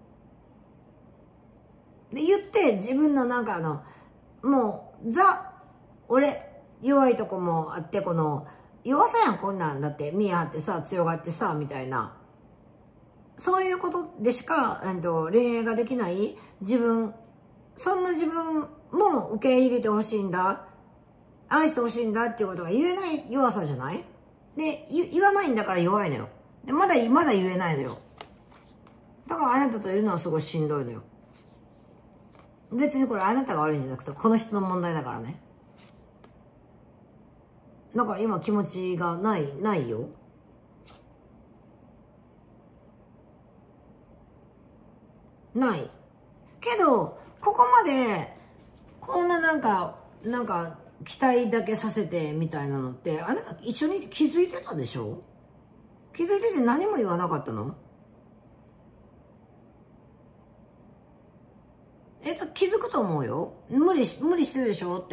で、言って自分のなんかあの、もう、ザ、俺、弱いとこもあって、この、弱さやん、こんなんだって、見え張ってさ、強がってさ、みたいな。そういうことでしか、えっと、恋愛ができない自分、そんな自分も受け入れてほしいんだ。愛してほしいんだっていうことが言えない弱さじゃない？で、言わないんだから弱いのよ。で、まだ、まだ言えないのよ。だからあなたといるのはすごいしんどいのよ。別にこれあなたが悪いんじゃなくて、この人の問題だからね。だから今気持ちがない、ないよ。ない。けど、ここまで、こんななんか、なんか、期待だけさせてみたいなのって、あなた一緒に気づいてたでしょ？気づいてて何も言わなかったの？えっと、気づくと思うよ。無理し、無理してるでしょって。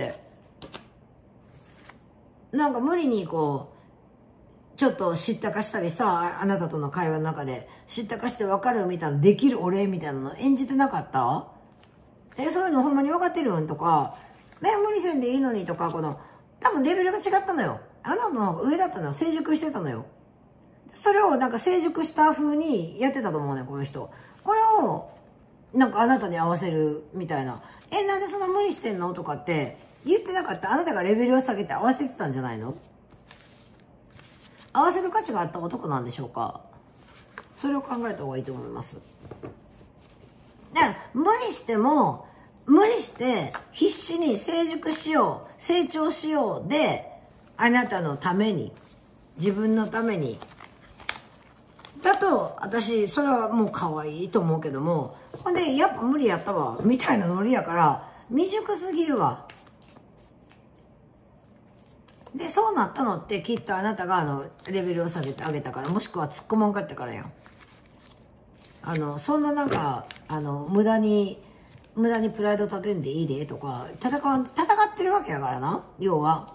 なんか無理にこう、ちょっと知ったかしたりさ、あなたとの会話の中で、知ったかして分かるみたいな、できる俺みたいなの演じてなかった？え、そういうのほんまに分かってるんとか、ね、無理せんでいいのにとか、この、多分レベルが違ったのよ。あなたの上だったのよ。成熟してたのよ。それをなんか成熟した風にやってたと思うね、この人。これを、なんかあなたに合わせるみたいな。え、なんでそんな無理してんのとかって言ってなかった？あなたがレベルを下げて合わせてたんじゃないの？合わせる価値があった男なんでしょうか？それを考えた方がいいと思います。だから無理しても、無理して必死に成熟しよう、成長しようで、あなたのために、自分のために、だと、私、それはもう可愛いと思うけども、ほんで、やっぱ無理やったわ、みたいなノリやから、未熟すぎるわ。で、そうなったのって、きっとあなたが、あの、レベルを下げてあげたから、もしくは突っ込まんかったからやん。あの、そんななんか、あの、無駄に、無駄にプライド立てんでいいで、とか、戦わ、戦ってるわけやからな、要は。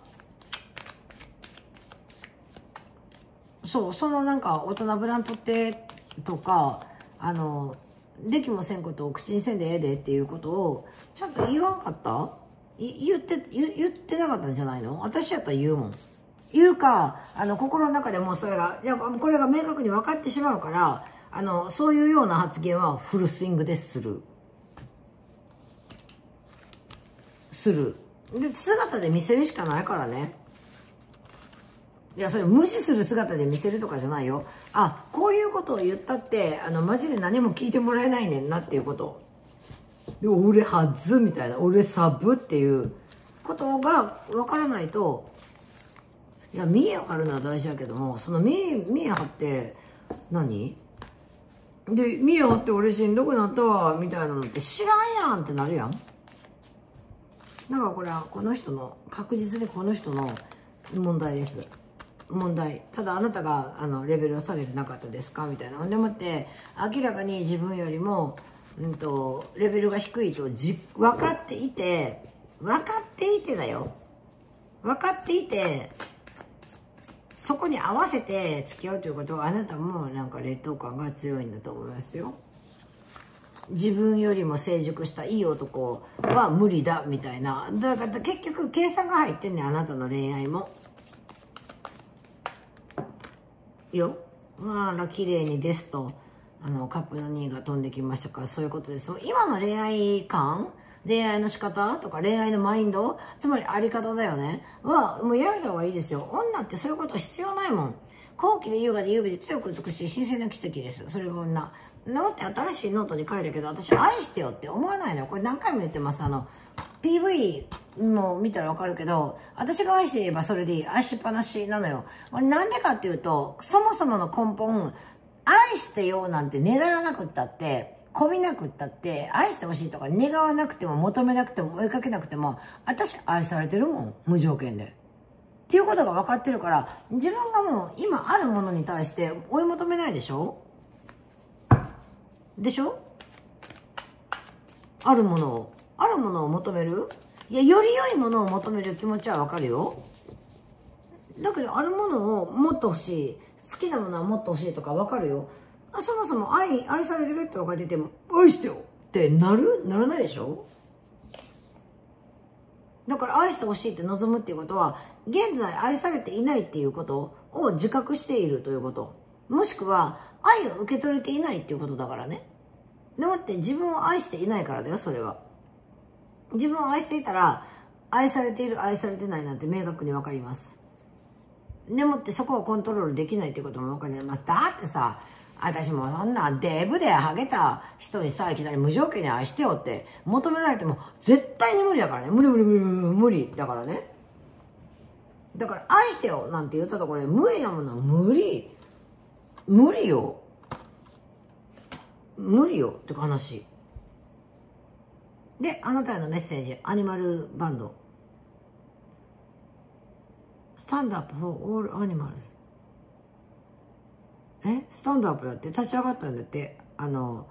そう、そのなんか大人ぶらんとってとか、あの、できもせんことを口にせんでええでっていうことを、ちゃんと言わんかった？い言って、言、言ってなかったんじゃないの？私やったら言うもん。言うか、あの、心の中でもそれが、いや、これが明確に分かってしまうから、あの、そういうような発言はフルスイングでする。する。で、姿で見せるしかないからね。いや、それ無視する姿で見せるとかじゃないよ。あ、こういうことを言ったって、あの、マジで何も聞いてもらえないねんなっていうこと。で、俺はずみたいな、俺サブっていうことが分からないと、いや、見え張るのは大事だけども、その見え、見え張って、何？で、見え張って俺しんどくなったわ、みたいなのって知らんやんってなるやん。だからこれはこの人の、確実にこの人の問題です。問題。ただあなたがあのレベルを下げてなかったですかみたいな。ほんでもって明らかに自分よりも、うんと、レベルが低いとじ分かっていて、分かっていてだよ。分かっていて、そこに合わせて付き合うということはあなたもなんか劣等感が強いんだと思いますよ。 自分よりも成熟したいい男は無理だみたいな。だから結局計算が入ってんねん、あなたの恋愛も。よ。あら、綺麗にですと、あの、カップのにが飛んできましたから、そういうことです。今の恋愛観、恋愛の仕方とか恋愛のマインド、つまりあり方だよね。は、もうやめた方がいいですよ。女ってそういうこと必要ないもん。後期で優雅で優美で強く美しい神聖な奇跡です。それが女。なって新しいノートに書いたけど、私愛してよって思わないのよ。これ何回も言ってます。あの、ピーブイ も見たらわかるけど、私が愛して言えばそれでいい。愛しっぱなしなのよ。なんでかっていうと、そもそもの根本、愛してよなんてねだらなくったって、こびなくったって、愛してほしいとか願わなくても求めなくても追いかけなくても、私愛されてるもん。無条件で。っていうことが分かってるから、自分がもう今あるものに対して追い求めないでしょ？でしょ？あるものを。あるものを求める？いや、より良いものを求める気持ちは分かるよ。だけど、あるものをもっと欲しい。好きなものはもっと欲しいとか分かるよ。そもそも愛、愛されてるって分かってても、愛してよってなる？ならないでしょ？だから愛してほしいって望むっていうことは、現在愛されていないっていうことを自覚しているということ。もしくは、愛を受け取れていないっていうことだからね。でもって自分を愛していないからだよ、それは。自分を愛していたら、愛されている、愛されてないなんて明確にわかります。でもってそこをコントロールできないっていうこともわかります。だってさ、私もそんなデブでハゲた人にさ、いきなり無条件に愛してよって求められても絶対に無理だからね。無理無理無理無理だからね。だから愛してよなんて言ったところで無理なものは無理。無理よ。無理よって話。で、あなたへのメッセージ、アニマルバンド。Stand up for all animals。えスタンドアップだって立ち上がったんだって。あの、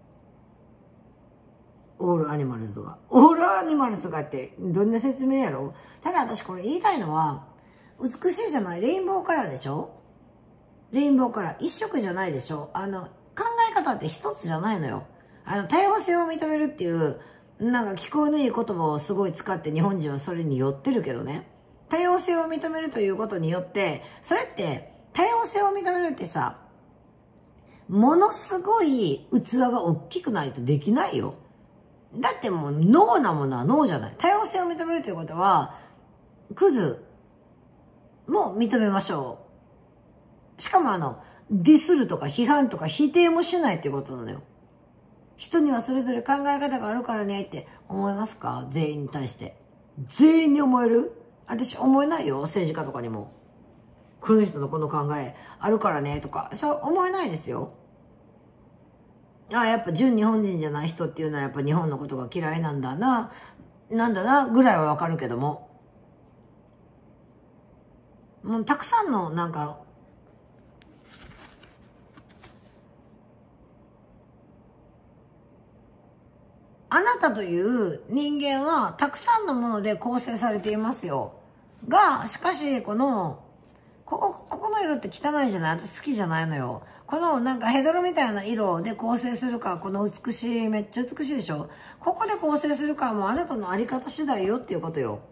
オールアニマルズが。オールアニマルズがってどんな説明やろ？ただ私これ言いたいのは、美しいじゃない？レインボーカラーでしょ？レインボーカラー。一色じゃないでしょ？あの、考え方って一つじゃないのよ。あの、多様性を認めるっていう、なんか聞こえのいい言葉をすごい使って日本人はそれに寄ってるけどね。多様性を認めるということによって、それって多様性を認めるってさ、ものすごい器が大きくないとできないよ。だってもうノーなものはノーじゃない。多様性を認めるということは、クズも認めましょう。しかもあの、ディスるとか批判とか否定もしないっていうことなのよ。人にはそれぞれ考え方があるからねって思いますか？全員に対して。全員に思える？私思えないよ。政治家とかにも。この人のこの考えあるからねとか、そう思えないですよ。ああ、やっぱ純日本人じゃない人っていうのはやっぱ日本のことが嫌いなんだな、なんだな、ぐらいはわかるけども。もうたくさんのなんか、あなたという人間はたくさんのもので構成されていますよ。が、しかしこの、ここ、ここの色って汚いじゃない？私好きじゃないのよ。このなんかヘドロみたいな色で構成するか、この美しい、めっちゃ美しいでしょ？ここで構成するかはもうあなたのあり方次第よっていうことよ。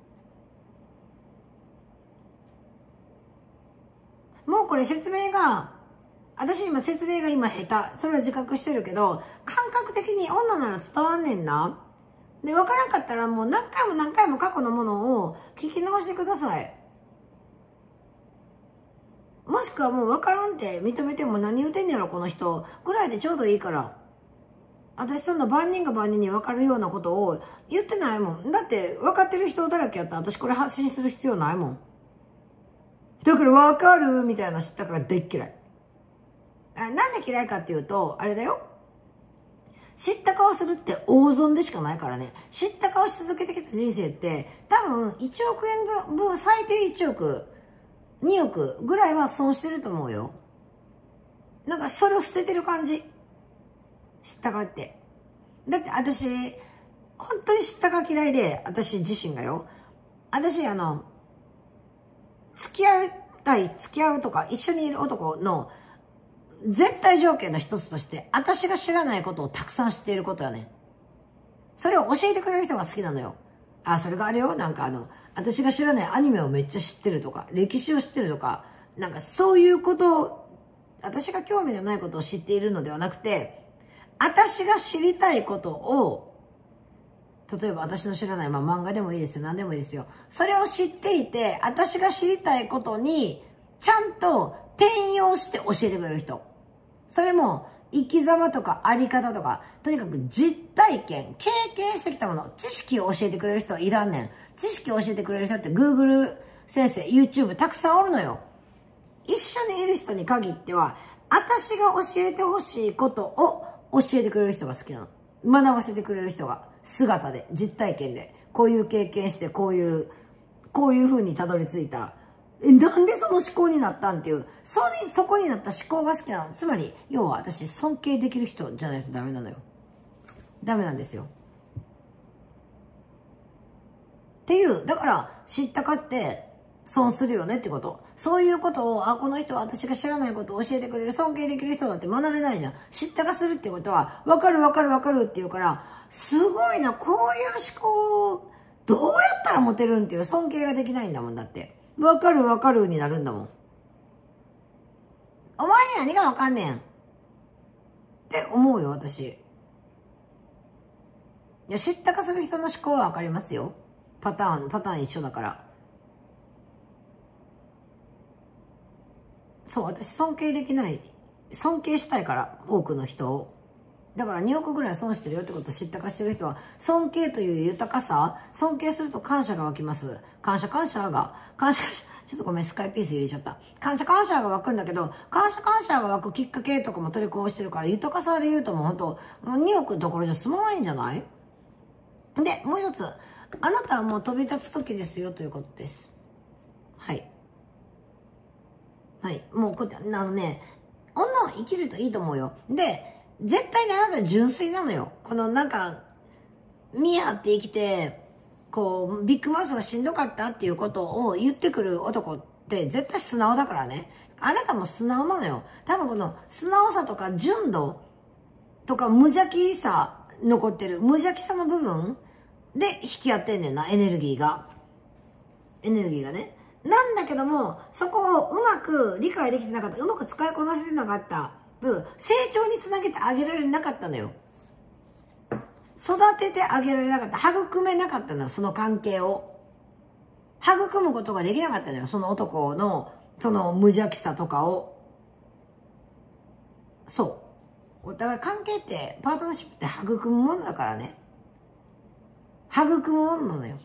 もうこれ説明が、私今説明が今下手。それは自覚してるけど、感覚的に女なら伝わんねんな。で、わからんかったらもう何回も何回も過去のものを聞き直してください。もしくはもう分からんって認めても何言うてんねやろこの人ぐらいでちょうどいいから。私そんな万人が万人に分かるようなことを言ってないもん。だって分かってる人だらけやったら私これ発信する必要ないもん。だから分かるみたいな知ったからでっ嫌い。あ、なんで嫌いかっていうと、あれだよ。知った顔するって大損でしかないからね。知った顔し続けてきた人生って多分いちおくえん分、最低いちおく。におくぐらいは損してると思うよ。なんかそれを捨ててる感じ。知ったかって。だって私、本当に知ったか嫌いで、私自身がよ。私あの、付き合いたい、付き合うとか、一緒にいる男の絶対条件の一つとして、私が知らないことをたくさん知っていることやね。それを教えてくれる人が好きなのよ。あ、それがあれよ。なんかあの、私が知らないアニメをめっちゃ知ってるとか、歴史を知ってるとか、なんかそういうことを、私が興味がないことを知っているのではなくて、私が知りたいことを、例えば私の知らない、まあ漫画でもいいですよ。何でもいいですよ。それを知っていて、私が知りたいことに、ちゃんと転用して教えてくれる人。それも、生き様とかあり方とか、とにかく実体験、経験してきたもの、知識を教えてくれる人はいらんねん。知識を教えてくれる人って Google 先生、YouTube たくさんおるのよ。一緒にいる人に限っては、私が教えてほしいことを教えてくれる人が好きなの。学ばせてくれる人が、姿で、実体験で、こういう経験して、こういう、こういう風にたどり着いた。え、なんでその思考になったんっていう、それ、そこになった思考が好きなの。つまり、要は私、尊敬できる人じゃないとダメなのよ。ダメなんですよ。っていう、だから、知ったかって、損するよねってこと。そういうことを、あ、この人は私が知らないことを教えてくれる、尊敬できる人だって学べないじゃん。知ったかするってことは、わかるわかるわかるって言うから、すごいな、こういう思考、どうやったら持てるんっていう尊敬ができないんだもんだって。わかるわかるになるんだもん。お前に何がわかんねんって思うよ、私。いや、知ったかする人の思考はわかりますよ。パターン、パターン一緒だから。そう、私尊敬できない。尊敬したいから、多くの人を。だからにおくぐらい損してるよってことを知ったかしてる人は、尊敬という豊かさ、尊敬すると感謝が湧きます。感謝感謝が、感謝感謝、ちょっとごめん、スカイピース入れちゃった。感謝感謝が湧くんだけど、感謝感謝が湧くきっかけとかも取りこぼしてるから、豊かさで言うともう本当、もうにおくどころじゃ済まないんじゃない？で、もう一つ、あなたはもう飛び立つ時ですよということです。はい。はい。もうこうやって、あのね、女は生きるといいと思うよ。で、絶対にあなた純粋なのよ。このなんか、ミアって生きて、こう、ビッグマウスがしんどかったっていうことを言ってくる男って絶対素直だからね。あなたも素直なのよ。多分この素直さとか純度とか無邪気さ残ってる。無邪気さの部分で引き合ってんねんな、エネルギーが。エネルギーがね。なんだけども、そこをうまく理解できてなかった。うまく使いこなせてなかった分、成長につなげてあげられなかったのよ。育ててあげられなかった。育めなかったのよ、その関係を。育むことができなかったのよ、その男の、その無邪気さとかを。そう。お互い関係って、パートナーシップって育むものだからね。育むものなのよ。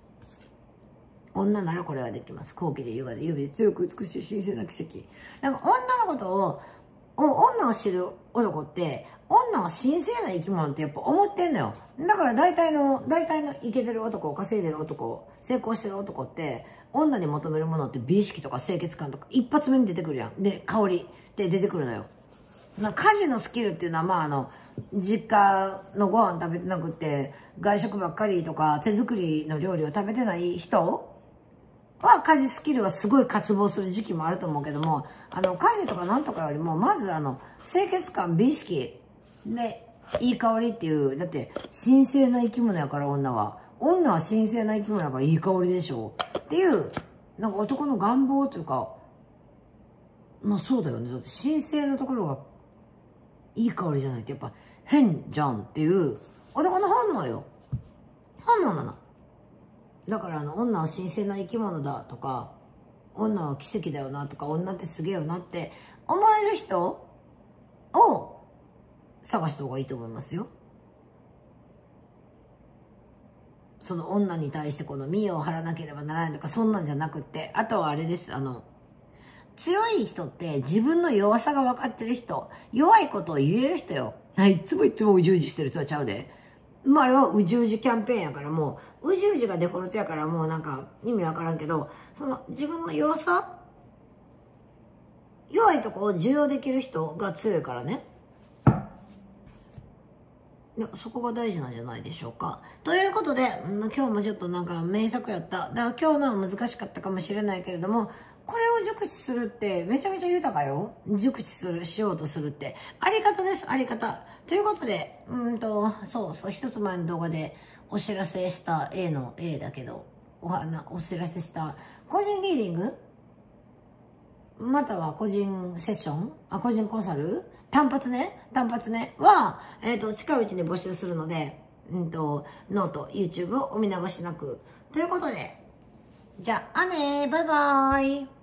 女ならこれはできます。高貴で優雅で指で強く美しい神聖な奇跡。なんか女のことを、女を知る男って、女は神聖な生き物ってやっぱ思ってんのよ。だから大体の、大体のイケてる男、稼いでる男、成功してる男って、女に求めるものって美意識とか清潔感とか一発目に出てくるやん。で、香りで出てくるのよ。な家事のスキルっていうのは、まああの、実家のご飯食べてなくて、外食ばっかりとか手作りの料理を食べてない人は家事スキルはすごい渇望する時期もあると思うけども、あの、家事とかなんとかよりも、まずあの、清潔感、美意識、で、いい香りっていう、だって、神聖な生き物やから女は。女は神聖な生き物やからいい香りでしょう。っていう、なんか男の願望というか、まあそうだよね。だって神聖なところがいい香りじゃないとやっぱ変じゃんっていう男の本能よ。本能なの。だからあの、女は神聖な生き物だとか、女は奇跡だよなとか、女ってすげえよなって思える人を探した方がいいと思いますよ。その女に対してこの見栄を張らなければならないとか、そんなんじゃなくって、あとはあれです、あの、強い人って自分の弱さが分かってる人、弱いことを言える人よ。いつもいつもうじうじしてる人はちゃうで。まああれはうじうじキャンペーンやからもう、うじうじがデフォルトやからもうなんか意味わからんけど、その自分の弱さ弱いとこを受容できる人が強いからね。いや、そこが大事なんじゃないでしょうか。ということで、今日もちょっとなんか名作やった。だから今日のは難しかったかもしれないけれども、 これを熟知するってめちゃめちゃ豊かよ。熟知する、しようとするって。あり方です、あり方。ということで、うんと、そうそう、一つ前の動画でお知らせした A の A だけど、お花、お知らせした個人リーディングまたは個人セッションあ、個人コンサル単発ね単発ねは、えっと、近いうちに募集するので、うんと、ノート、YouTube をお見逃しなく。ということで、じゃあ、ねー、バイバーイ。